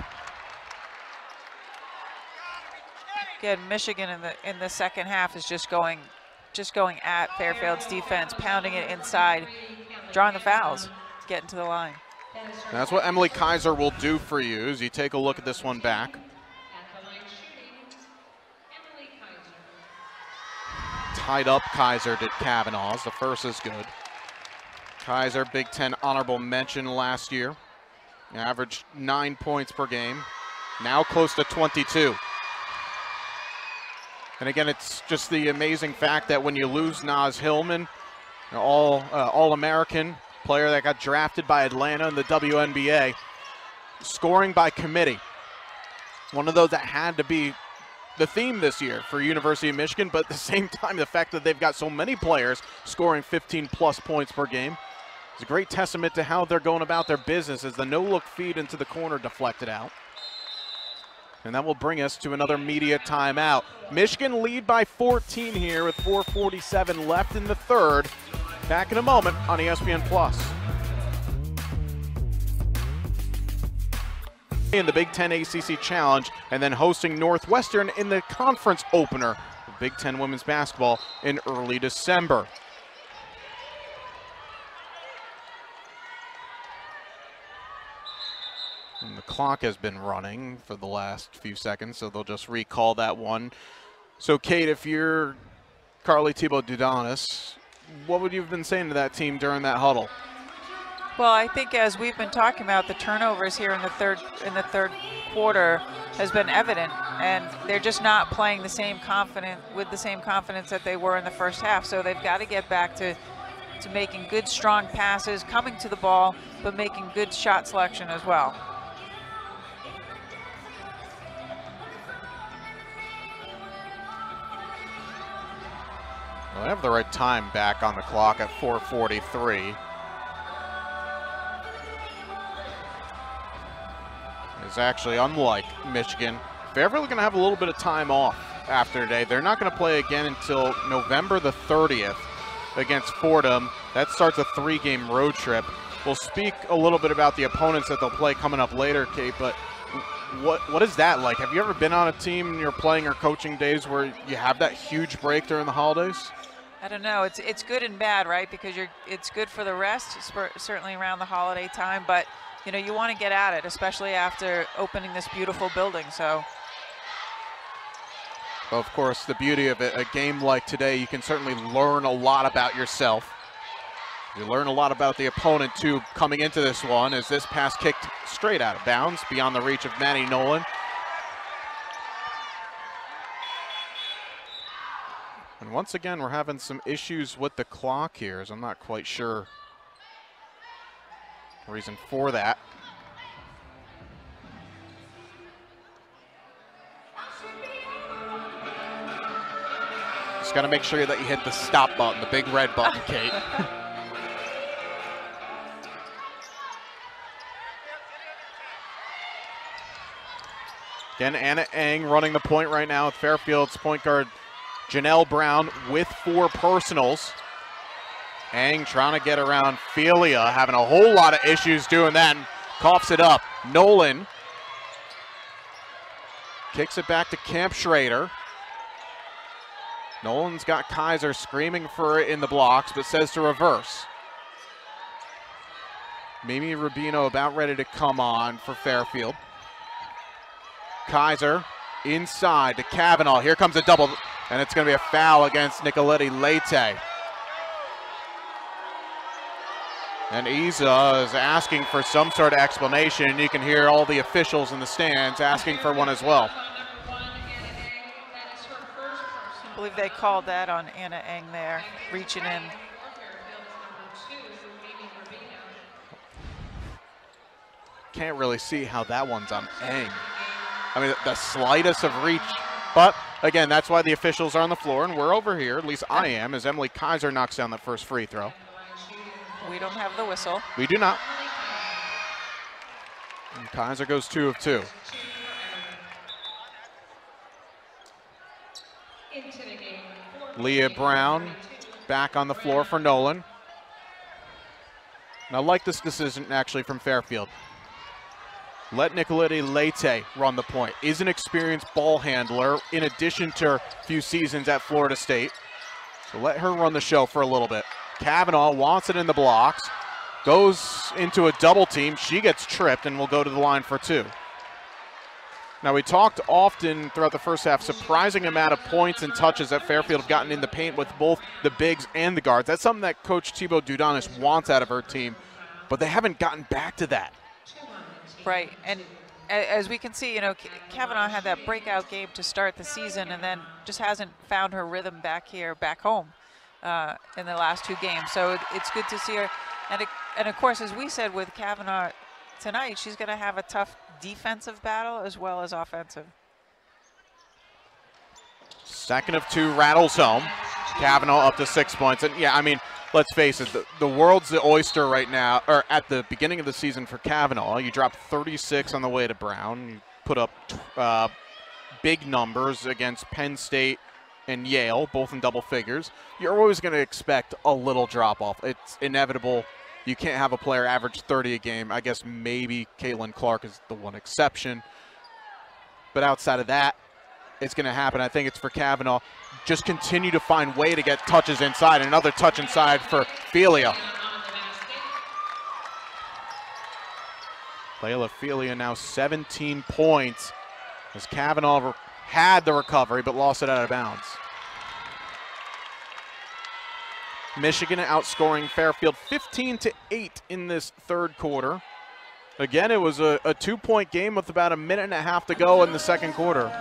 Again, Michigan in the in the second half is just going just going at Fairfield's defense, pounding it inside, drawing the fouls, getting to the line. And that's what Emily Kaiser will do for you as you take a look at this one back. tied up Kaiser did Kavanaugh's. The first is good. Kaiser, Big Ten honorable mention last year. Averaged nine points per game. Now close to twenty-two. And again, it's just the amazing fact that when you lose Naz Hillman, an all, uh, all-American player that got drafted by Atlanta in the W N B A, scoring by committee. One of those that had to be the theme this year for University of Michigan, but at the same time, the fact that they've got so many players scoring fifteen plus points per game is a great testament to how they're going about their business as the no-look feed into the corner deflected out. And that will bring us to another media timeout. Michigan lead by fourteen here with four forty-seven left in the third. Back in a moment on E S P N Plus. In the Big Ten A C C Challenge, and then hosting Northwestern in the conference opener of Big Ten women's basketball in early December. And the clock has been running for the last few seconds, so they'll just recall that one. So, Kate, if you're Carly Thibault-Dudanis, what would you have been saying to that team during that huddle? Well, I think as we've been talking about, the turnovers here in the third in the third quarter has been evident, and they're just not playing the same confident with the same confidence that they were in the first half. So they've got to get back to to making good, strong passes, coming to the ball, but making good shot selection as well. Well, I have the right time back on the clock at four forty-three. It's actually, unlike Michigan, Fairfield are going to have a little bit of time off after today. They're not going to play again until November the thirtieth against Fordham. That starts a three-game road trip. We'll speak a little bit about the opponents that they'll play coming up later, Kate, but what what is that like? Have you ever been on a team in your playing or coaching days where you have that huge break during the holidays? I don't know. It's it's good and bad, right? Because you're it's good for the rest, certainly around the holiday time, but you know, you want to get at it, especially after opening this beautiful building. So, of course, the beauty of it, a game like today, you can certainly learn a lot about yourself. You learn a lot about the opponent, too, coming into this one, as this pass kicked straight out of bounds, beyond the reach of Manny Nolan. And once again, we're having some issues with the clock here, so I'm not quite sure the reason for that. Just got to make sure that you hit the stop button, the big red button, Kate. Again, Anna Eng running the point right now with Fairfield's point guard Janelle Brown with four personals. Eng trying to get around Felia, having a whole lot of issues doing that, and coughs it up. Nolan kicks it back to Camp Schrader. Nolan's got Kaiser screaming for it in the blocks, but says to reverse. Mimi Rubino about ready to come on for Fairfield. Kaiser inside to Kavanaugh. Here comes a double, and it's going to be a foul against Nicoletti Leite. And Isa is asking for some sort of explanation, and you can hear all the officials in the stands asking for one as well. I believe they called that on Anna Eng there, reaching in. Can't really see how that one's on Eng. I mean, the slightest of reach, but again, that's why the officials are on the floor, and we're over here, at least I am, as Emily Kaiser knocks down that first free throw. We don't have the whistle. We do not. And Kaiser goes two of two. Leah Brown back on the floor for Nolan. And I like this decision actually from Fairfield. Let Nicoletti Leite run the point. Is an experienced ball handler in addition to a few seasons at Florida State. So let her run the show for a little bit. Kavanaugh wants it in the blocks, goes into a double team. She gets tripped and will go to the line for two. Now, we talked often throughout the first half, surprising amount of points and touches that Fairfield have gotten in the paint with both the bigs and the guards. That's something that Coach Thibaut Dudanis wants out of her team, but they haven't gotten back to that. Right, and as we can see, you know, Kavanaugh had that breakout game to start the season and then just hasn't found her rhythm back here, back home uh, in the last two games. So it's good to see her. And, it, and of course, as we said with Kavanaugh tonight, she's going to have a tough defensive battle as well as offensive. Second of two rattles home. Kavanaugh up to six points. And yeah, I mean, let's face it, the, the world's the oyster right now, or at the beginning of the season for Kavanaugh. You dropped thirty-six on the way to Brown. You put up uh, big numbers against Penn State and Yale, both in double figures. You're always going to expect a little drop-off. It's inevitable. You can't have a player average thirty a game. I guess maybe Caitlin Clark is the one exception. But outside of that, it's going to happen. I think it's for Kavanaugh. Just continue to find way to get touches inside. Another touch inside for Felia. Layla Felia now seventeen points as Kavanaugh had the recovery but lost it out of bounds. Michigan outscoring Fairfield fifteen to eight in this third quarter. Again, it was a, a two-point game with about a minute and a half to go in the second quarter.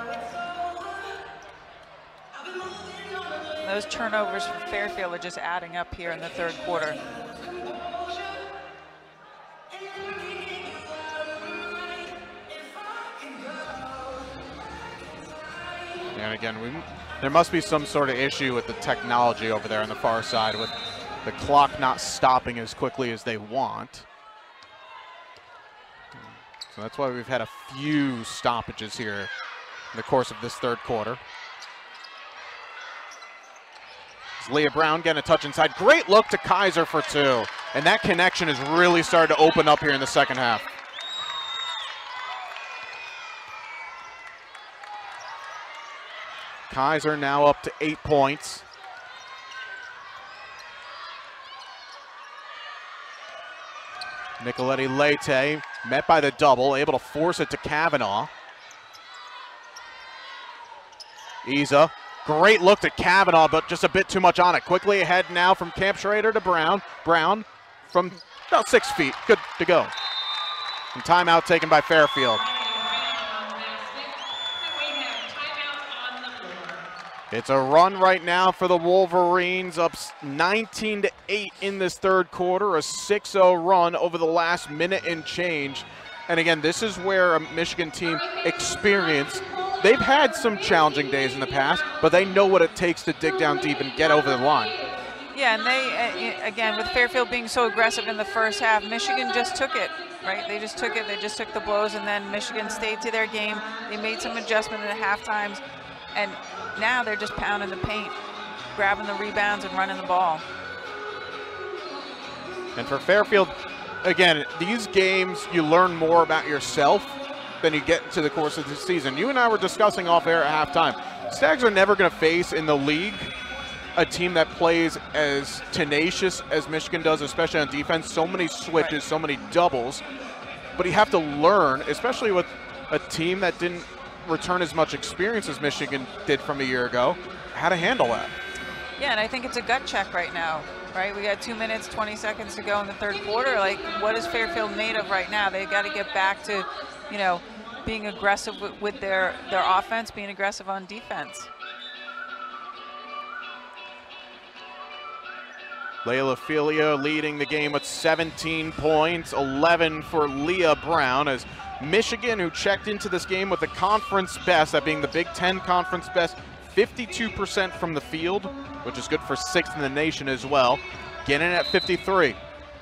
Those turnovers for Fairfield are just adding up here in the third quarter. And again, we, there must be some sort of issue with the technology over there on the far side with the clock not stopping as quickly as they want. So that's why we've had a few stoppages here in the course of this third quarter. As Leah Brown getting a touch inside. Great look to Kaiser for two. And that connection is really starting to open up here in the second half. Kaiser now up to eight points. Nicoletti Leite met by the double, able to force it to Kavanaugh. Isa, great look to Kavanaugh, but just a bit too much on it. Quickly ahead now from Camp Schrader to Brown. Brown from about six feet, good to go. And timeout taken by Fairfield. It's a run right now for the Wolverines, up nineteen to eight in this third quarter, a six oh run over the last minute and change. And again, this is where a Michigan team experienced. They've had some challenging days in the past, but they know what it takes to dig down deep and get over the line. Yeah, and they, uh, again, with Fairfield being so aggressive in the first half, Michigan just took it, right? They just took it, they just took the blows, and then Michigan stayed to their game. They made some adjustment at half times, and now they're just pounding the paint, grabbing the rebounds and running the ball. And for Fairfield, again, these games, you learn more about yourself than you get into the course of the season. You and I were discussing off air at halftime. Stags are never going to face in the league a team that plays as tenacious as Michigan does, especially on defense. So many switches, right. So many doubles. But you have to learn, especially with a team that didn't return as much experience as Michigan did from a year ago, how to handle that. Yeah, and I think it's a gut check right now, right? We got two minutes, twenty seconds to go in the third quarter. Like, what is Fairfield made of right now? They've got to get back to, you know, being aggressive with, with their, their offense, being aggressive on defense. Layla Felia leading the game with seventeen points, eleven for Leah Brown, as Michigan, who checked into this game with the conference best, that being the Big Ten conference best, fifty-two percent from the field, which is good for sixth in the nation as well, getting at fifty-three.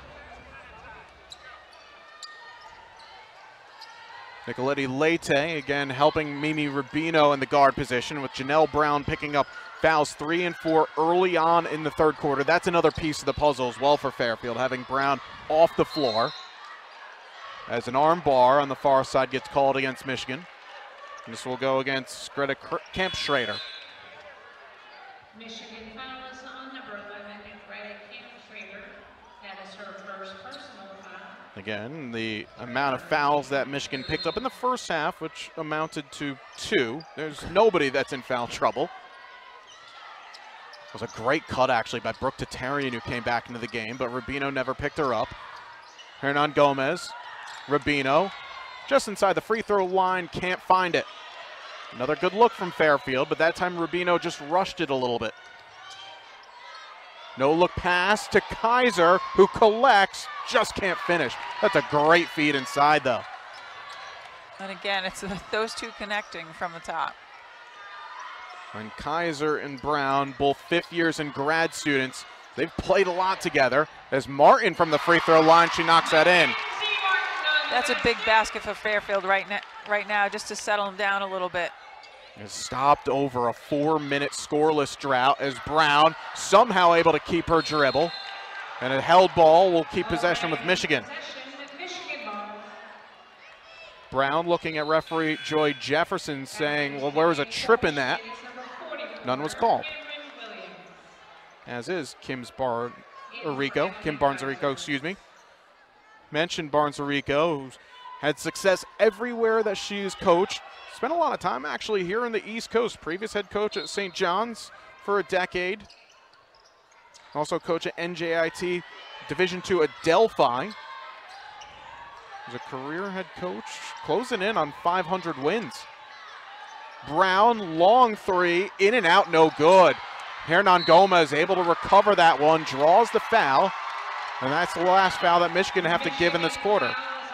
Nicoletti Leite, again, helping Mimi Rubino in the guard position, with Janelle Brown picking up fouls three and four early on in the third quarter. That's another piece of the puzzle as well for Fairfield, having Brown off the floor, as an arm bar on the far side gets called against Michigan. And this will go against Greta Camp Schrader. Michigan foul is on number eleven, Greta Camp Schrader. That is her first personal foul. Again, the amount of fouls that Michigan picked up in the first half, which amounted to two. There's nobody that's in foul trouble. It was a great cut, actually, by Brooke Tatarian, who came back into the game, but Rubino never picked her up. Hernan Gomez, Rubino, just inside the free throw line, can't find it. Another good look from Fairfield, but that time Rubino just rushed it a little bit. No look pass to Kaiser, who collects, just can't finish. That's a great feed inside, though. And again, it's those two connecting from the top. And Kaiser and Brown, both fifth years and grad students, they've played a lot together. As Martin from the free throw line, she knocks that in. That's a big basket for Fairfield right now, right now, just to settle them down a little bit. Is stopped over a four-minute scoreless drought as Brown somehow able to keep her dribble. And a held ball will keep possession with Michigan. Brown looking at referee Joy Jefferson saying, well, there was a trip in that. None was called. As is Kim's Bar Arico, Kim Barnes-Arico, excuse me. Mentioned Barnes-Arico, who's had success everywhere that she's coached. Spent a lot of time actually here in the East Coast. Previous head coach at Saint John's for a decade. Also coach at N J I T Division two at Delphi. He's a career head coach, closing in on five hundred wins. Brown, long three, in and out, no good. Hernan Gomez able to recover that one, draws the foul, and that's the last foul that Michigan have to give in this quarter.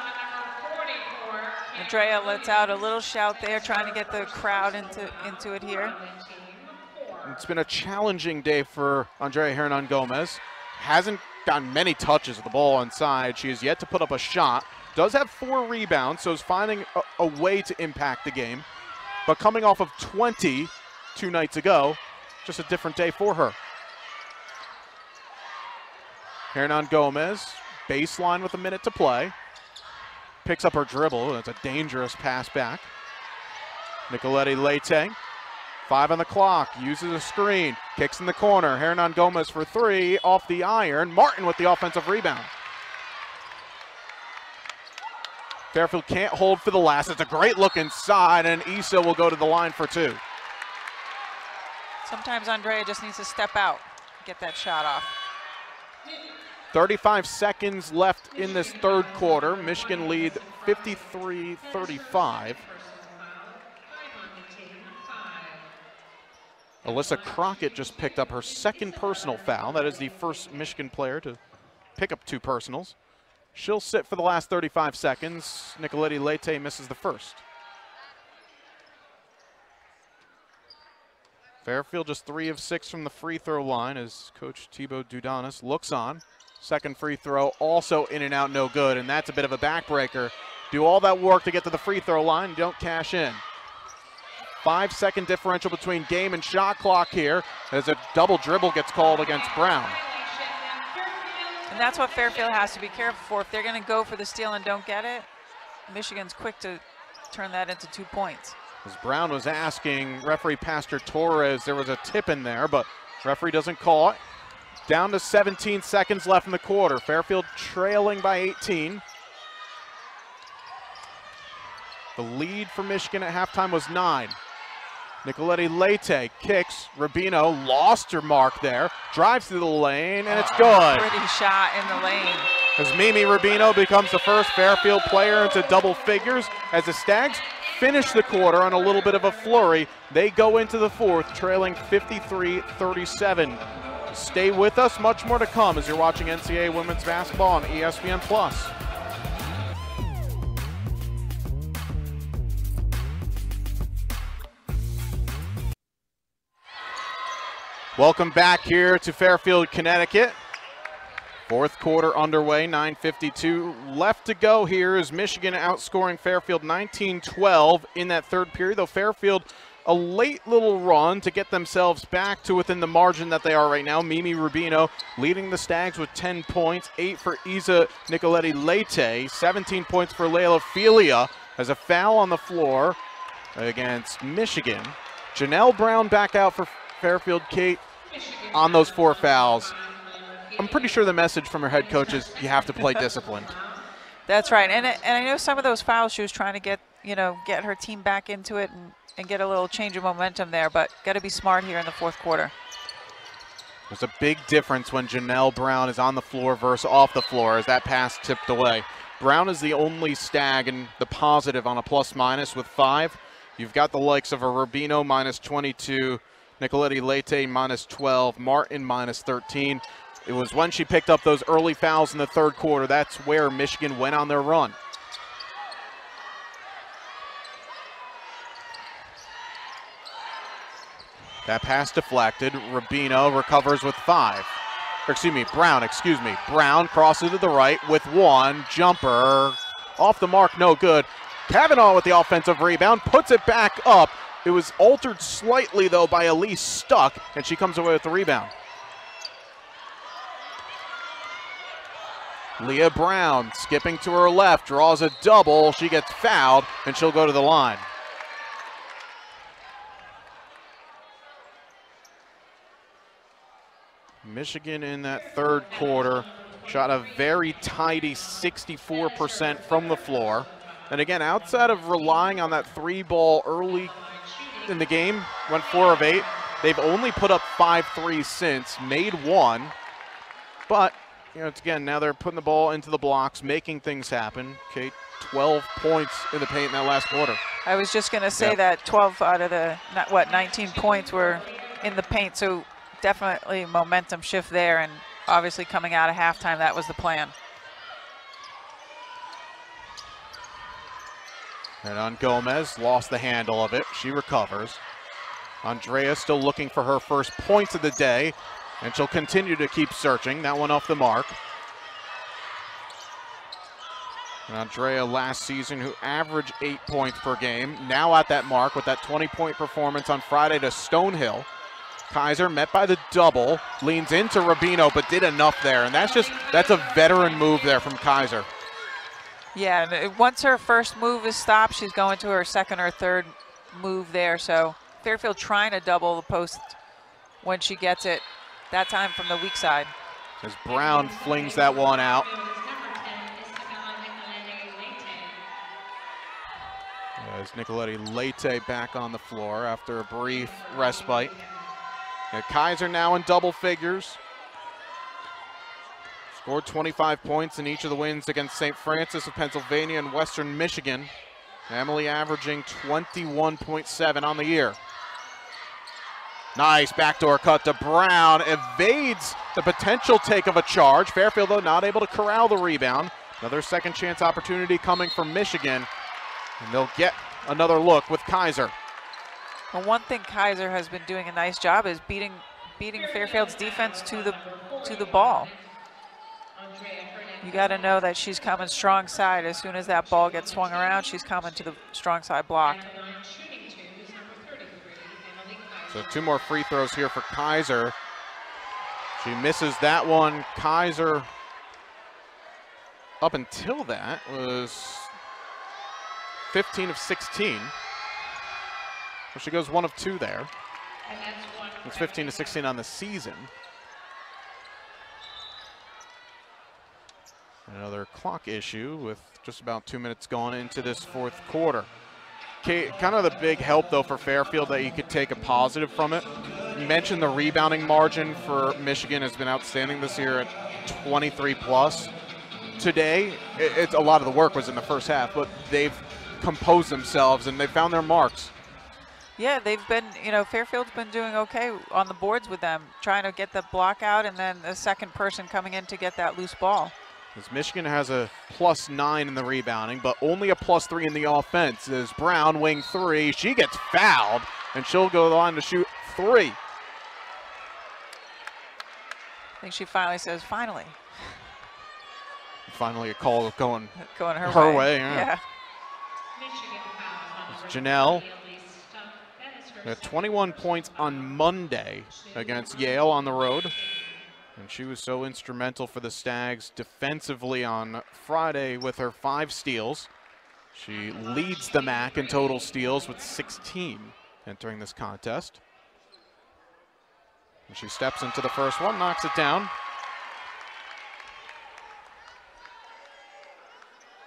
Andrea lets out a little shout there, trying to get the crowd into, into it here. It's been a challenging day for Andrea Hernan Gomez. Hasn't gotten many touches of the ball inside. She has yet to put up a shot. Does have four rebounds, so is finding a, a way to impact the game. But coming off of twenty two nights ago, just a different day for her. Hernan Gomez, baseline with a minute to play. Picks up her dribble. That's a dangerous pass back. Nicoletti Leite, five on the clock, uses a screen, kicks in the corner. Hernan Gomez for three, off the iron. Martin with the offensive rebound. Fairfield can't hold for the last. It's a great look inside, and Issa will go to the line for two. Sometimes Andrea just needs to step out, get that shot off. thirty-five seconds left in this third quarter. Michigan lead fifty-three thirty-five. Alyssa Crockett just picked up her second personal foul. That is the first Michigan player to pick up two personals. She'll sit for the last thirty-five seconds. Nicoletti Leite misses the first. Fairfield just three of six from the free throw line as Coach Thibaut Dudanis looks on. Second free throw also in and out, no good, and that's a bit of a backbreaker. Do all that work to get to the free throw line, don't cash in. Five second differential between game and shot clock here as a double dribble gets called against Brown. And that's what Fairfield has to be careful for. If they're going to go for the steal and don't get it, Michigan's quick to turn that into two points. As Brown was asking referee Pastor Torres, there was a tip in there, but referee doesn't call it. Down to seventeen seconds left in the quarter. Fairfield trailing by eighteen. The lead for Michigan at halftime was nine. Nicoletti Leite kicks. Rubino lost her mark there. Drives through the lane, and it's good. Pretty shot in the lane. As Mimi Rubino becomes the first Fairfield player into double figures. As the Stags finish the quarter on a little bit of a flurry, they go into the fourth, trailing fifty-three thirty-seven. Stay with us. Much more to come as you're watching N C A A Women's Basketball on E S P N plus. Welcome back here to Fairfield, Connecticut. Fourth quarter underway, nine fifty-two left to go here as Michigan outscoring Fairfield nineteen twelve in that third period, though Fairfield a late little run to get themselves back to within the margin that they are right now. Mimi Rubino leading the Stags with ten points, eight for Isa Nicoletti Leite, seventeen points for Layla Filia as a foul on the floor against Michigan. Janelle Brown back out for Fairfield. Kate, on those four fouls, I'm pretty sure the message from her head coach is you have to play disciplined. That's right, and and I know some of those fouls she was trying to get, you know, get her team back into it and, and get a little change of momentum there, but got to be smart here in the fourth quarter. There's a big difference when Janelle Brown is on the floor versus off the floor as that pass tipped away. Brown is the only Stag in the positive on a plus-minus with five. You've got the likes of a Rubino minus twenty-two, Nicoletti Leite minus twelve, Martin minus thirteen. It was when she picked up those early fouls in the third quarter. That's where Michigan went on their run. That pass deflected. Rubino recovers with five. Or excuse me, Brown, excuse me. Brown crosses to the right with one. Jumper off the mark, no good. Kavanaugh with the offensive rebound, puts it back up. It was altered slightly, though, by Elise Stuck, and she comes away with the rebound. Leah Brown skipping to her left, draws a double. She gets fouled, and she'll go to the line. Michigan in that third quarter shot a very tidy sixty-four percent from the floor. And again, outside of relying on that three ball early in the game, went four of eight. They've only put up five threes since, made one. But, you know, it's again, now they're putting the ball into the blocks, making things happen. Kate, twelve points in the paint in that last quarter. I was just going to say Yep. that twelve out of the, not what, nineteen points were in the paint. So definitely momentum shift there, and obviously coming out of halftime, that was the plan. And on Gomez, lost the handle of it. She recovers. Andrea still looking for her first points of the day, and she'll continue to keep searching. That one off the mark. And Andrea last season, who averaged eight points per game, now at that mark with that twenty point performance on Friday to Stonehill. Kaiser met by the double, leans into Rubino, but did enough there, and that's just, that's a veteran move there from Kaiser. Yeah, and it- once her first move is stopped, she's going to her second or third move there. So Fairfield trying to double the post when she gets it, that time from the weak side. As Brown flings that one out. As Nicoletti Leite back on the floor after a brief respite. And Kaiser now in double figures. Scored twenty-five points in each of the wins against Saint Francis of Pennsylvania and Western Michigan. Emily averaging twenty-one point seven on the year. Nice backdoor cut to Brown. Evades the potential take of a charge. Fairfield, though, not able to corral the rebound. Another second chance opportunity coming from Michigan. And they'll get another look with Kaiser. Well, one thing Kaiser has been doing a nice job is beating beating Fairfield's defense to the to the ball. You got to know that she's coming strong side. As soon as that ball gets swung around, she's coming to the strong side block. So two more free throws here for Kaiser. She misses that one. Kaiser, up until that, was fifteen of sixteen. So she goes one of two there. It's fifteen to sixteen on the season. Another clock issue with just about two minutes gone into this fourth quarter. Okay, kind of the big help, though, for Fairfield that you could take a positive from it. You mentioned the rebounding margin for Michigan has been outstanding this year at twenty-three plus. Today, it, it's a lot of the work was in the first half, but they've composed themselves and they found their marks. Yeah, they've been, you know, Fairfield's been doing okay on the boards with them, trying to get the block out and then the second person coming in to get that loose ball. As Michigan has a plus nine in the rebounding, but only a plus three in the offense. As Brown, wing three, she gets fouled, and she'll go to the line to shoot three. I think she finally says, finally. Finally a call going, going her, her way. way. Yeah. yeah. Janelle had twenty-one points on Monday against Yale on the road. And she was so instrumental for the Stags defensively on Friday with her five steals. She leads the M A C in total steals with sixteen entering this contest. And she steps into the first one, knocks it down.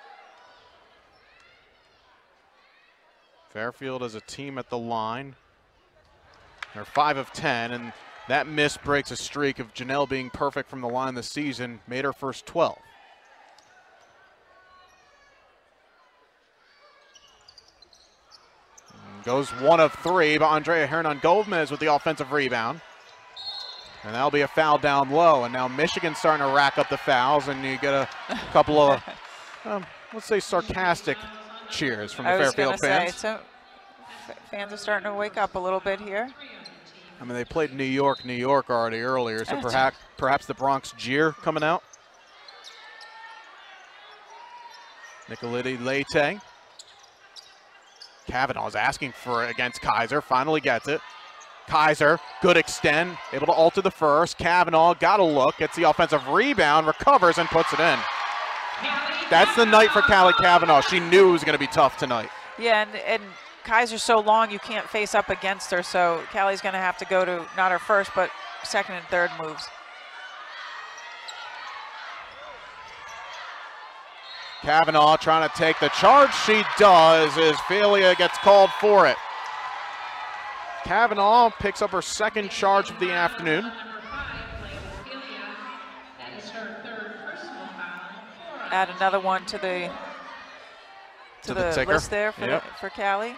Fairfield as a team at the line. They're five of ten, and that miss breaks a streak of Janelle being perfect from the line this season, made her first twelve. And goes one of three, but Andrea Hernan Gomez with the offensive rebound. And that'll be a foul down low, and now Michigan's starting to rack up the fouls, and you get a couple of, um, let's say, sarcastic cheers from the I was Fairfield gonna fans. Say, so fans are starting to wake up a little bit here. I mean, they played New York, New York already earlier, so perhaps perhaps the Bronx jeer coming out. Nicolette Leite. Kavanaugh's asking for it against Kaiser, finally gets it. Kaiser, good extend, able to alter the first. Kavanaugh got a look, gets the offensive rebound, recovers and puts it in. That's the night for Callie Kavanaugh. She knew it was going to be tough tonight. Yeah, and, and Kaiser's so long you can't face up against her, so Callie's going to have to go to not her first, but second and third moves. Kavanaugh trying to take the charge. She does as Felia gets called for it. Kavanaugh picks up her second charge of the afternoon. Add another one to the to, to the, the ticker. list there for, Yep. the, for Callie.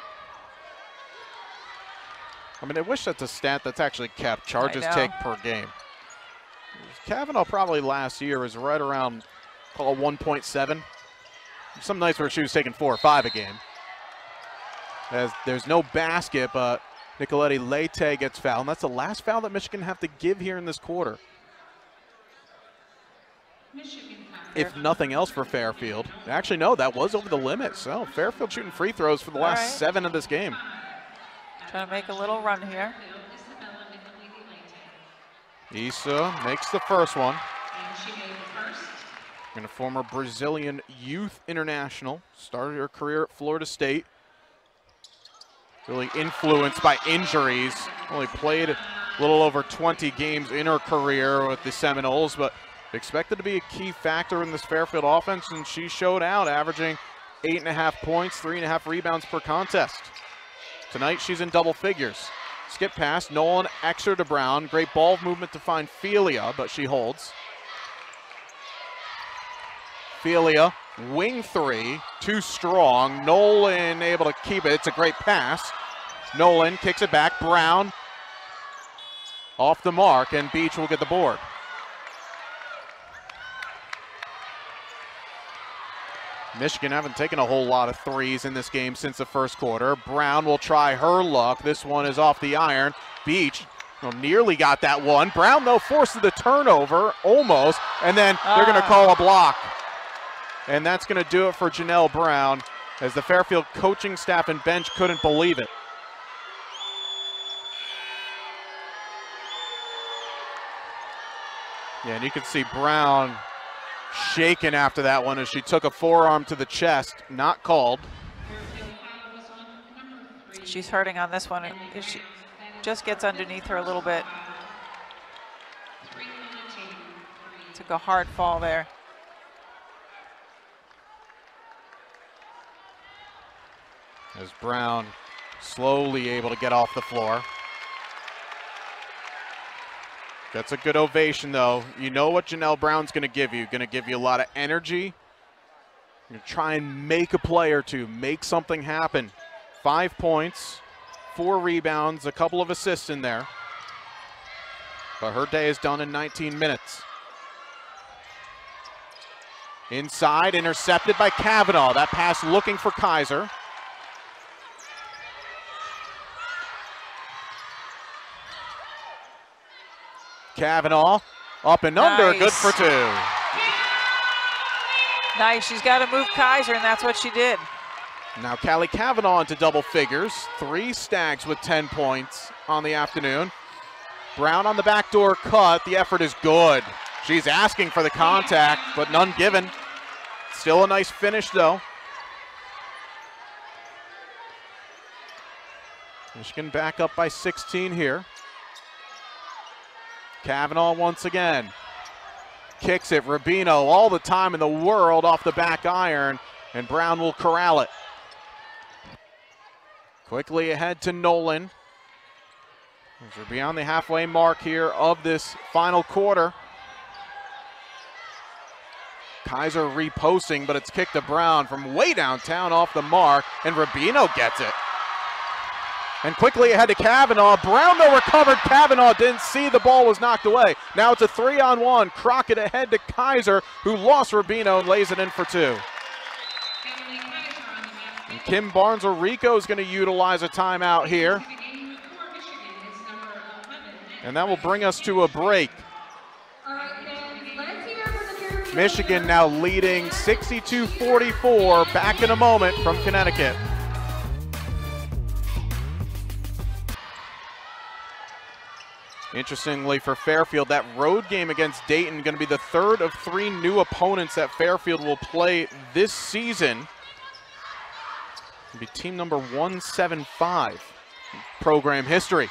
I mean, I wish that's a stat that's actually kept. Charges I know. take per game. Kavanaugh probably last year was right around, call one point seven. Some nights where she was taking four or five a game. As there's no basket, but Nicolette Leite gets fouled, and that's the last foul that Michigan have to give here in this quarter. If nothing else for Fairfield. Actually, no, that was over the limit. So Fairfield shooting free throws for the last right. seven of this game. Trying to make a little run here. Issa makes the first one. And a former Brazilian youth international. Started her career at Florida State. Really influenced by injuries. Only played a little over twenty games in her career with the Seminoles, but expected to be a key factor in this Fairfield offense, and she showed out, averaging eight and a half points, three and a half rebounds per contest. Tonight she's in double figures. Skip pass, Nolan extra to Brown. Great ball movement to find Felia, but she holds. Felia, wing three, too strong. Nolan able to keep it. It's a great pass. Nolan kicks it back. Brown off the mark, and Beach will get the board. Michigan haven't taken a whole lot of threes in this game since the first quarter. Brown will try her luck. This one is off the iron. Beach well, nearly got that one. Brown, though, forces the turnover, almost, and then they're going to call a block. And that's going to do it for Janelle Brown, as the Fairfield coaching staff and bench couldn't believe it. Yeah, and you can see Brown shaken after that one as she took a forearm to the chest, not called. She's hurting on this one. It she just gets underneath her a little bit. Took a hard fall there. As Brown slowly able to get off the floor. That's a good ovation, though. You know what Janelle Brown's going to give you. Going to give you a lot of energy. You're going to try and make a play or two, make something happen. Five points, four rebounds, a couple of assists in there. But her day is done in nineteen minutes. Inside, intercepted by Kavanaugh. That pass looking for Kaiser. Kavanaugh up and Nice. under, good for two. Nice, she's got to move Kaiser, and that's what she did. Now Callie Kavanaugh into double figures. Three Stags with ten points on the afternoon. Brown on the backdoor cut. The effort is good. She's asking for the contact, but none given. Still a nice finish, though. Michigan back up by sixteen here. Kavanaugh once again. Kicks it. Rubino all the time in the world off the back iron, and Brown will corral it. Quickly ahead to Nolan. As we're beyond the halfway mark here of this final quarter. Kaiser reposting, but it's kicked to Brown from way downtown off the mark, and Rubino gets it. And quickly ahead to Kavanaugh. Brown though recovered. Kavanaugh didn't see the ball was knocked away. Now it's a three on one. Crockett ahead to Kaiser, who lost Rubino and lays it in for two. And Kim Barnes-Orico is going to utilize a timeout here. And that will bring us to a break. Michigan now leading sixty-two forty-four. Back in a moment from Connecticut. Interestingly for Fairfield, that road game against Dayton going to be the third of three new opponents that Fairfield will play this season. It'll be team number one seventy-five in program history.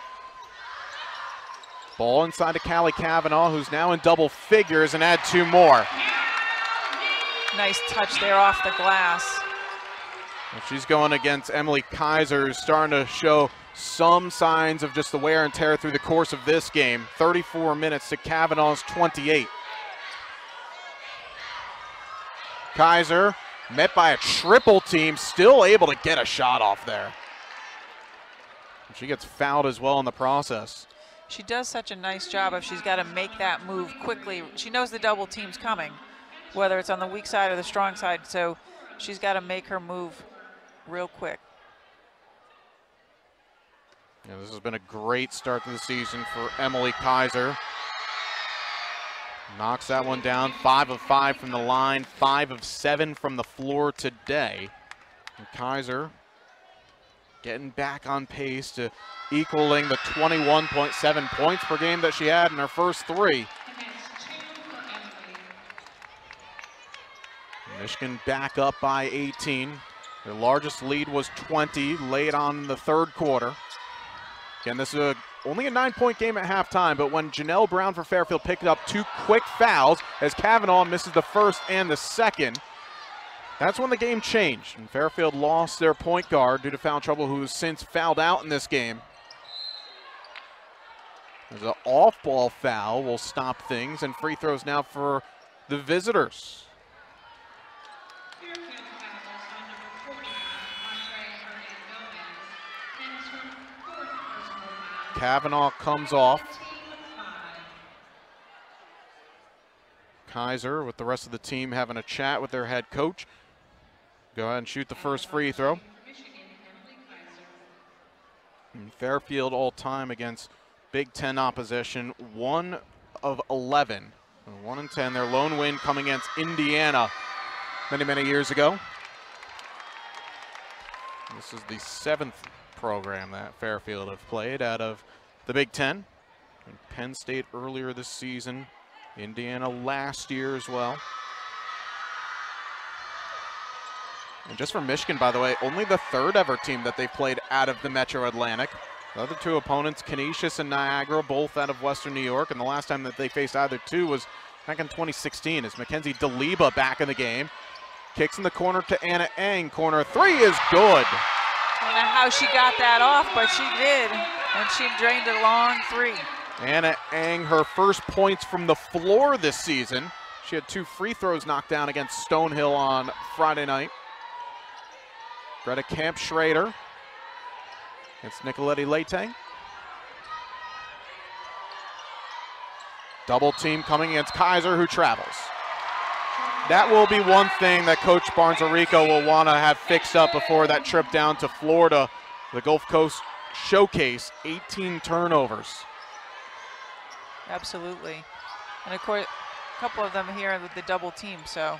Ball inside to Callie Kavanaugh, who's now in double figures, and add two more. Nice touch there off the glass. Well, she's going against Emily Kaiser, who's starting to show some signs of just the wear and tear through the course of this game. thirty-four minutes to Kavanaugh's twenty-eight. Kaiser met by a triple team, still able to get a shot off there. She gets fouled as well in the process. She does such a nice job if she's got to make that move quickly. She knows the double team's coming, whether it's on the weak side or the strong side, so she's got to make her move real quick. Yeah, this has been a great start to the season for Emily Kaiser. Knocks that one down, five of five from the line, five of seven from the floor today. And Kaiser getting back on pace to equaling the twenty-one point seven points per game that she had in her first three. Michigan back up by eighteen. Their largest lead was twenty late on in the third quarter. Again, this is a, only a nine-point game at halftime, but when Janelle Brown for Fairfield picked up two quick fouls as Kavanaugh misses the first and the second, that's when the game changed. And Fairfield lost their point guard due to foul trouble, who has since fouled out in this game. There's an off-ball foul will stop things, and free throws now for the visitors. Kavanaugh comes off. Kaiser with the rest of the team having a chat with their head coach. Go ahead and shoot the first free throw. And Fairfield all time against Big Ten opposition, one of eleven. one and ten, their lone win coming against Indiana many, many years ago. This is the seventh program that Fairfield have played out of the Big Ten. And Penn State earlier this season, Indiana last year as well. And just for Michigan, by the way, only the third ever team that they played out of the Metro Atlantic. The other two opponents, Canisius and Niagara, both out of Western New York, and the last time that they faced either two was back in twenty sixteen as Mackenzie DeLiba back in the game. Kicks in the corner to Anna Eng. Corner three is good. I don't know how she got that off, but she did, and she drained a long three. Anna Eng, her first points from the floor this season. She had two free throws knocked down against Stonehill on Friday night. Greta Camp-Schrader against Nicoletti Leite. Double team coming against Kaiser, who travels. That will be one thing that Coach Barnes-Orico will want to have fixed up before that trip down to Florida. The Gulf Coast Showcase, eighteen turnovers. Absolutely. And of course, a couple of them here with the double team, so.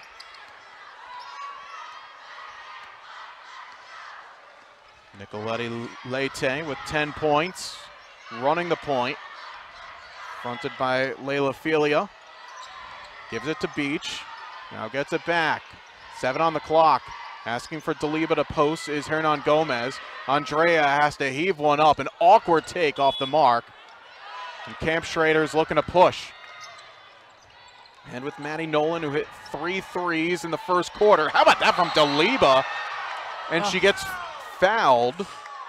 Nicoletti Leite with ten points, running the point. Fronted by Layla Filia. Gives it to Beach. Now gets it back. Seven on the clock. Asking for DeLiba to post is Hernan Gomez. Andrea has to heave one up. An awkward take off the mark. And Camp-Schrader's looking to push. And with Maddie Nolan, who hit three threes in the first quarter. How about that from DeLiba? And oh. she gets fouled.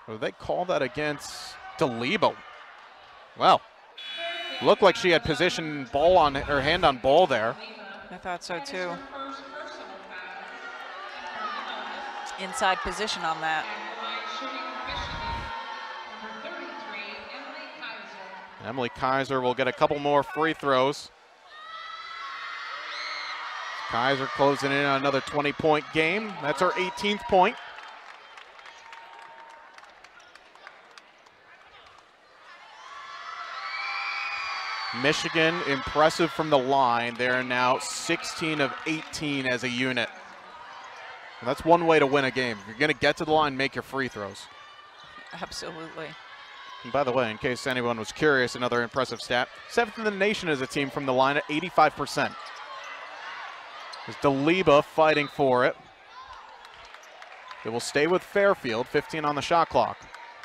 Or did they call that against DeLebo? Well, looked like she had position ball on her hand on ball there. I thought so too. Inside position on that. Emily Kaiser will get a couple more free throws. Kaiser closing in on another twenty point game. That's her eighteenth point. Michigan impressive from the line. They're now sixteen of eighteen as a unit. And that's one way to win a game. If you're going to get to the line, make your free throws. Absolutely. And by the way, in case anyone was curious, another impressive stat, seventh in the nation as a team from the line at eighty-five percent. There's DeLebo fighting for it. It will stay with Fairfield, fifteen on the shot clock.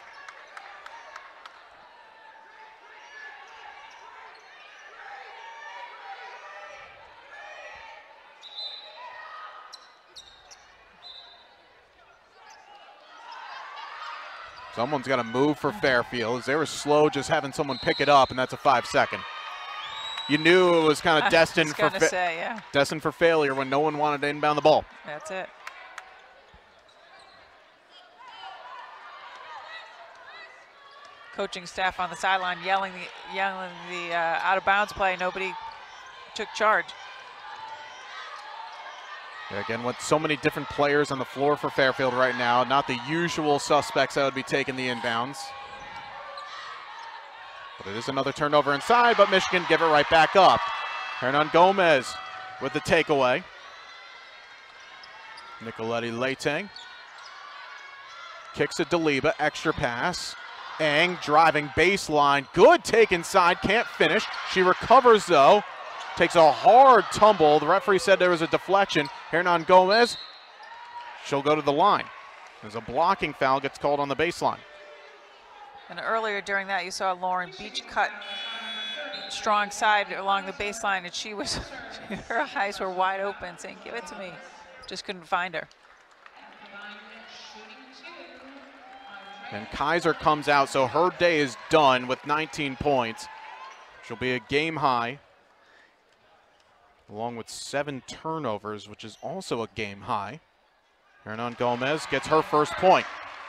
Someone's got to move for Fairfield. They were slow just having someone pick it up, and that's a five second. You knew it was kind of destined for fa say, yeah. destined for failure when no one wanted to inbound the ball. That's it. Coaching staff on the sideline yelling the yelling the uh, out of bounds play. Nobody took charge. Again, with so many different players on the floor for Fairfield right now, not the usual suspects that would be taking the inbounds. But it is another turnover inside, but Michigan give it right back up. Hernan Gomez with the takeaway. Nicoletti Leiteng kicks it to DeLebo, extra pass. Eng driving baseline, good take inside, can't finish. She recovers though. Takes a hard tumble. The referee said there was a deflection. Hernan Gomez, she'll go to the line. There's a blocking foul, gets called on the baseline. And earlier during that, you saw Lauren Beach cut strong side along the baseline, and she was, her eyes were wide open, saying, "Give it to me." Just couldn't find her. And Kaiser comes out, so her day is done with nineteen points. She'll be a game high, along with seven turnovers, which is also a game high. Hernan Gomez gets her first point.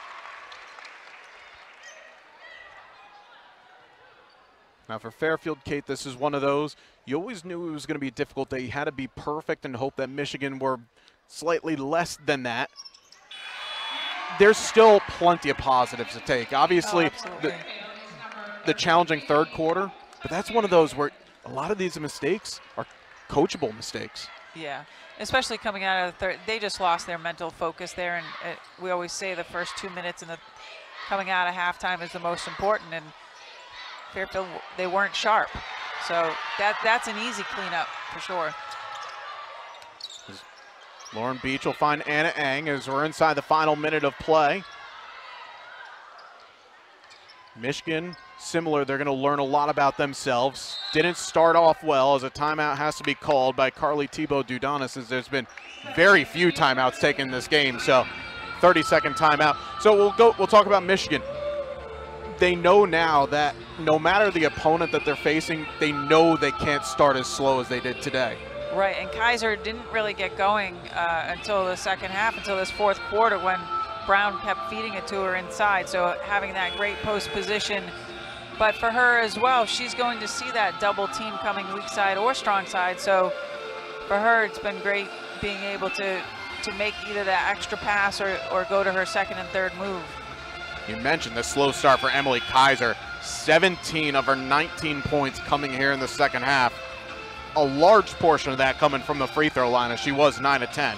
Now for Fairfield, Kate, this is one of those, you always knew it was going to be a difficult day. You had to be perfect and hope that Michigan were slightly less than that. There's still plenty of positives to take. Obviously, oh, the, the challenging third quarter, but that's one of those where a lot of these mistakes are coachable mistakes. Yeah, especially coming out of the third. They just lost their mental focus there, and it, we always say the first two minutes and the coming out of halftime is the most important, and Fairfield, they weren't sharp. So that that's an easy cleanup for sure. Lauren Beach will find Anna Eng as we're inside the final minute of play. Michigan, similar, they're going to learn a lot about themselves. Didn't start off well, as a timeout has to be called by Carly Thibault-Dudonis, as there's been very few timeouts taken in this game, so thirty second timeout. So we'll go. We'll talk about Michigan. They know now that no matter the opponent that they're facing, they know they can't start as slow as they did today. Right, and Kaiser didn't really get going uh, until the second half, until this fourth quarter when Brown kept feeding it to her inside, so having that great post position. But for her as well, she's going to see that double team coming weak side or strong side, so for her it's been great being able to, to make either that extra pass or, or go to her second and third move. You mentioned the slow start for Emily Kaiser. seventeen of her nineteen points coming here in the second half. A large portion of that coming from the free throw line, as she was nine of ten.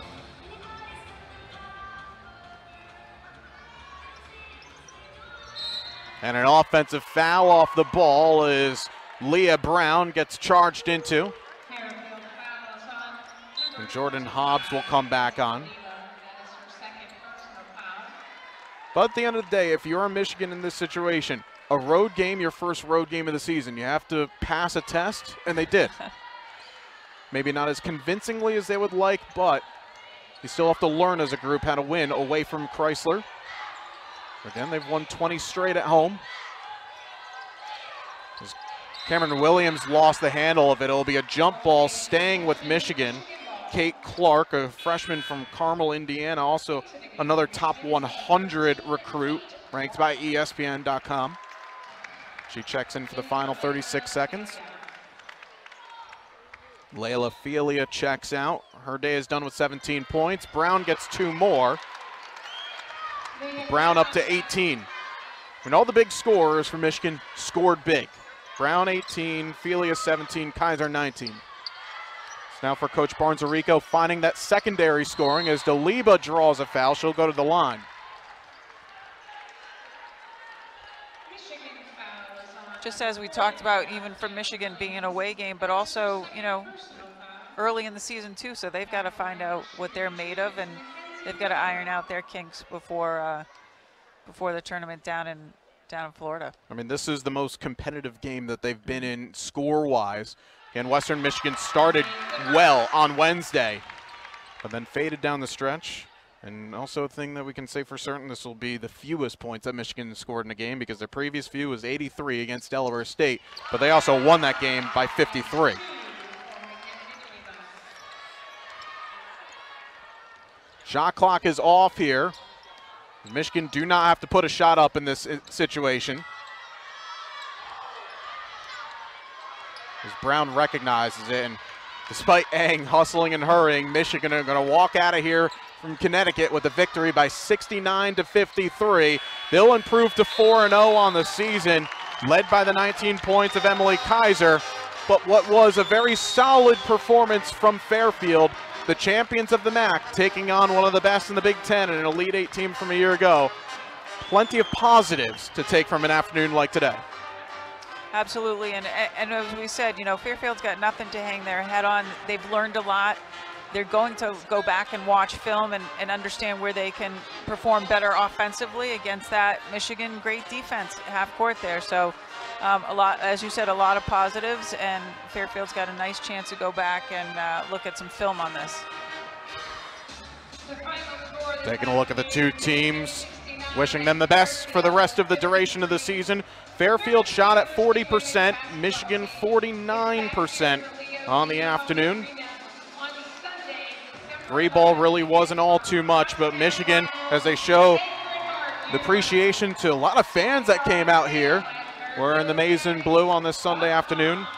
And an offensive foul off the ball as Leah Brown gets charged into. And Jordan Hobbs will come back on. But at the end of the day, if you're Michigan in this situation, a road game, your first road game of the season, you have to pass a test, and they did. Maybe not as convincingly as they would like, but you still have to learn as a group how to win away from Chrysler. Again, they've won twenty straight at home. As Cameron Williams lost the handle of it. It'll be a jump ball staying with Michigan. Kate Clark, a freshman from Carmel, Indiana, also another top one hundred recruit, ranked by E S P N dot com. She checks in for the final thirty-six seconds. Layla Felia checks out. Her day is done with seventeen points. Brown gets two more. Brown up to eighteen. And all the big scorers for Michigan scored big. Brown eighteen, Felia seventeen, Kaiser nineteen. So now for Coach Barnes-Arico, finding that secondary scoring as Daliba draws a foul. She'll go to the line. Just as we talked about, even for Michigan being an away game, but also, you know, early in the season too, so they've got to find out what they're made of, and they've got to iron out their kinks before uh, before the tournament down in down in Florida. I mean, this is the most competitive game that they've been in score-wise. And Western Michigan started well on Wednesday, but then faded down the stretch. And also a thing that we can say for certain, this will be the fewest points that Michigan scored in a game, because their previous few was eighty-three against Delaware State, but they also won that game by fifty-three. Shot clock is off here. Michigan do not have to put a shot up in this situation. As Brown recognizes it, and despite Eng hustling and hurrying, Michigan are going to walk out of here from Connecticut with a victory by sixty-nine to fifty-three. They'll improve to four and oh on the season, led by the nineteen points of Emily Kaiser. But what was a very solid performance from Fairfield, the champions of the M A C, taking on one of the best in the Big Ten and an Elite Eight team from a year ago. Plenty of positives to take from an afternoon like today. Absolutely, and, and as we said, you know, Fairfield's got nothing to hang their head on. They've learned a lot. They're going to go back and watch film and, and understand where they can perform better offensively against that Michigan great defense half court there. So um, a lot, as you said, a lot of positives, and Fairfield's got a nice chance to go back and uh, look at some film on this. Taking a look at the two teams, wishing them the best for the rest of the duration of the season. Fairfield shot at forty percent, Michigan forty-nine percent on the afternoon. Three ball really wasn't all too much, but Michigan, as they show the appreciation to a lot of fans that came out here, wearing the maize and blue on this Sunday afternoon.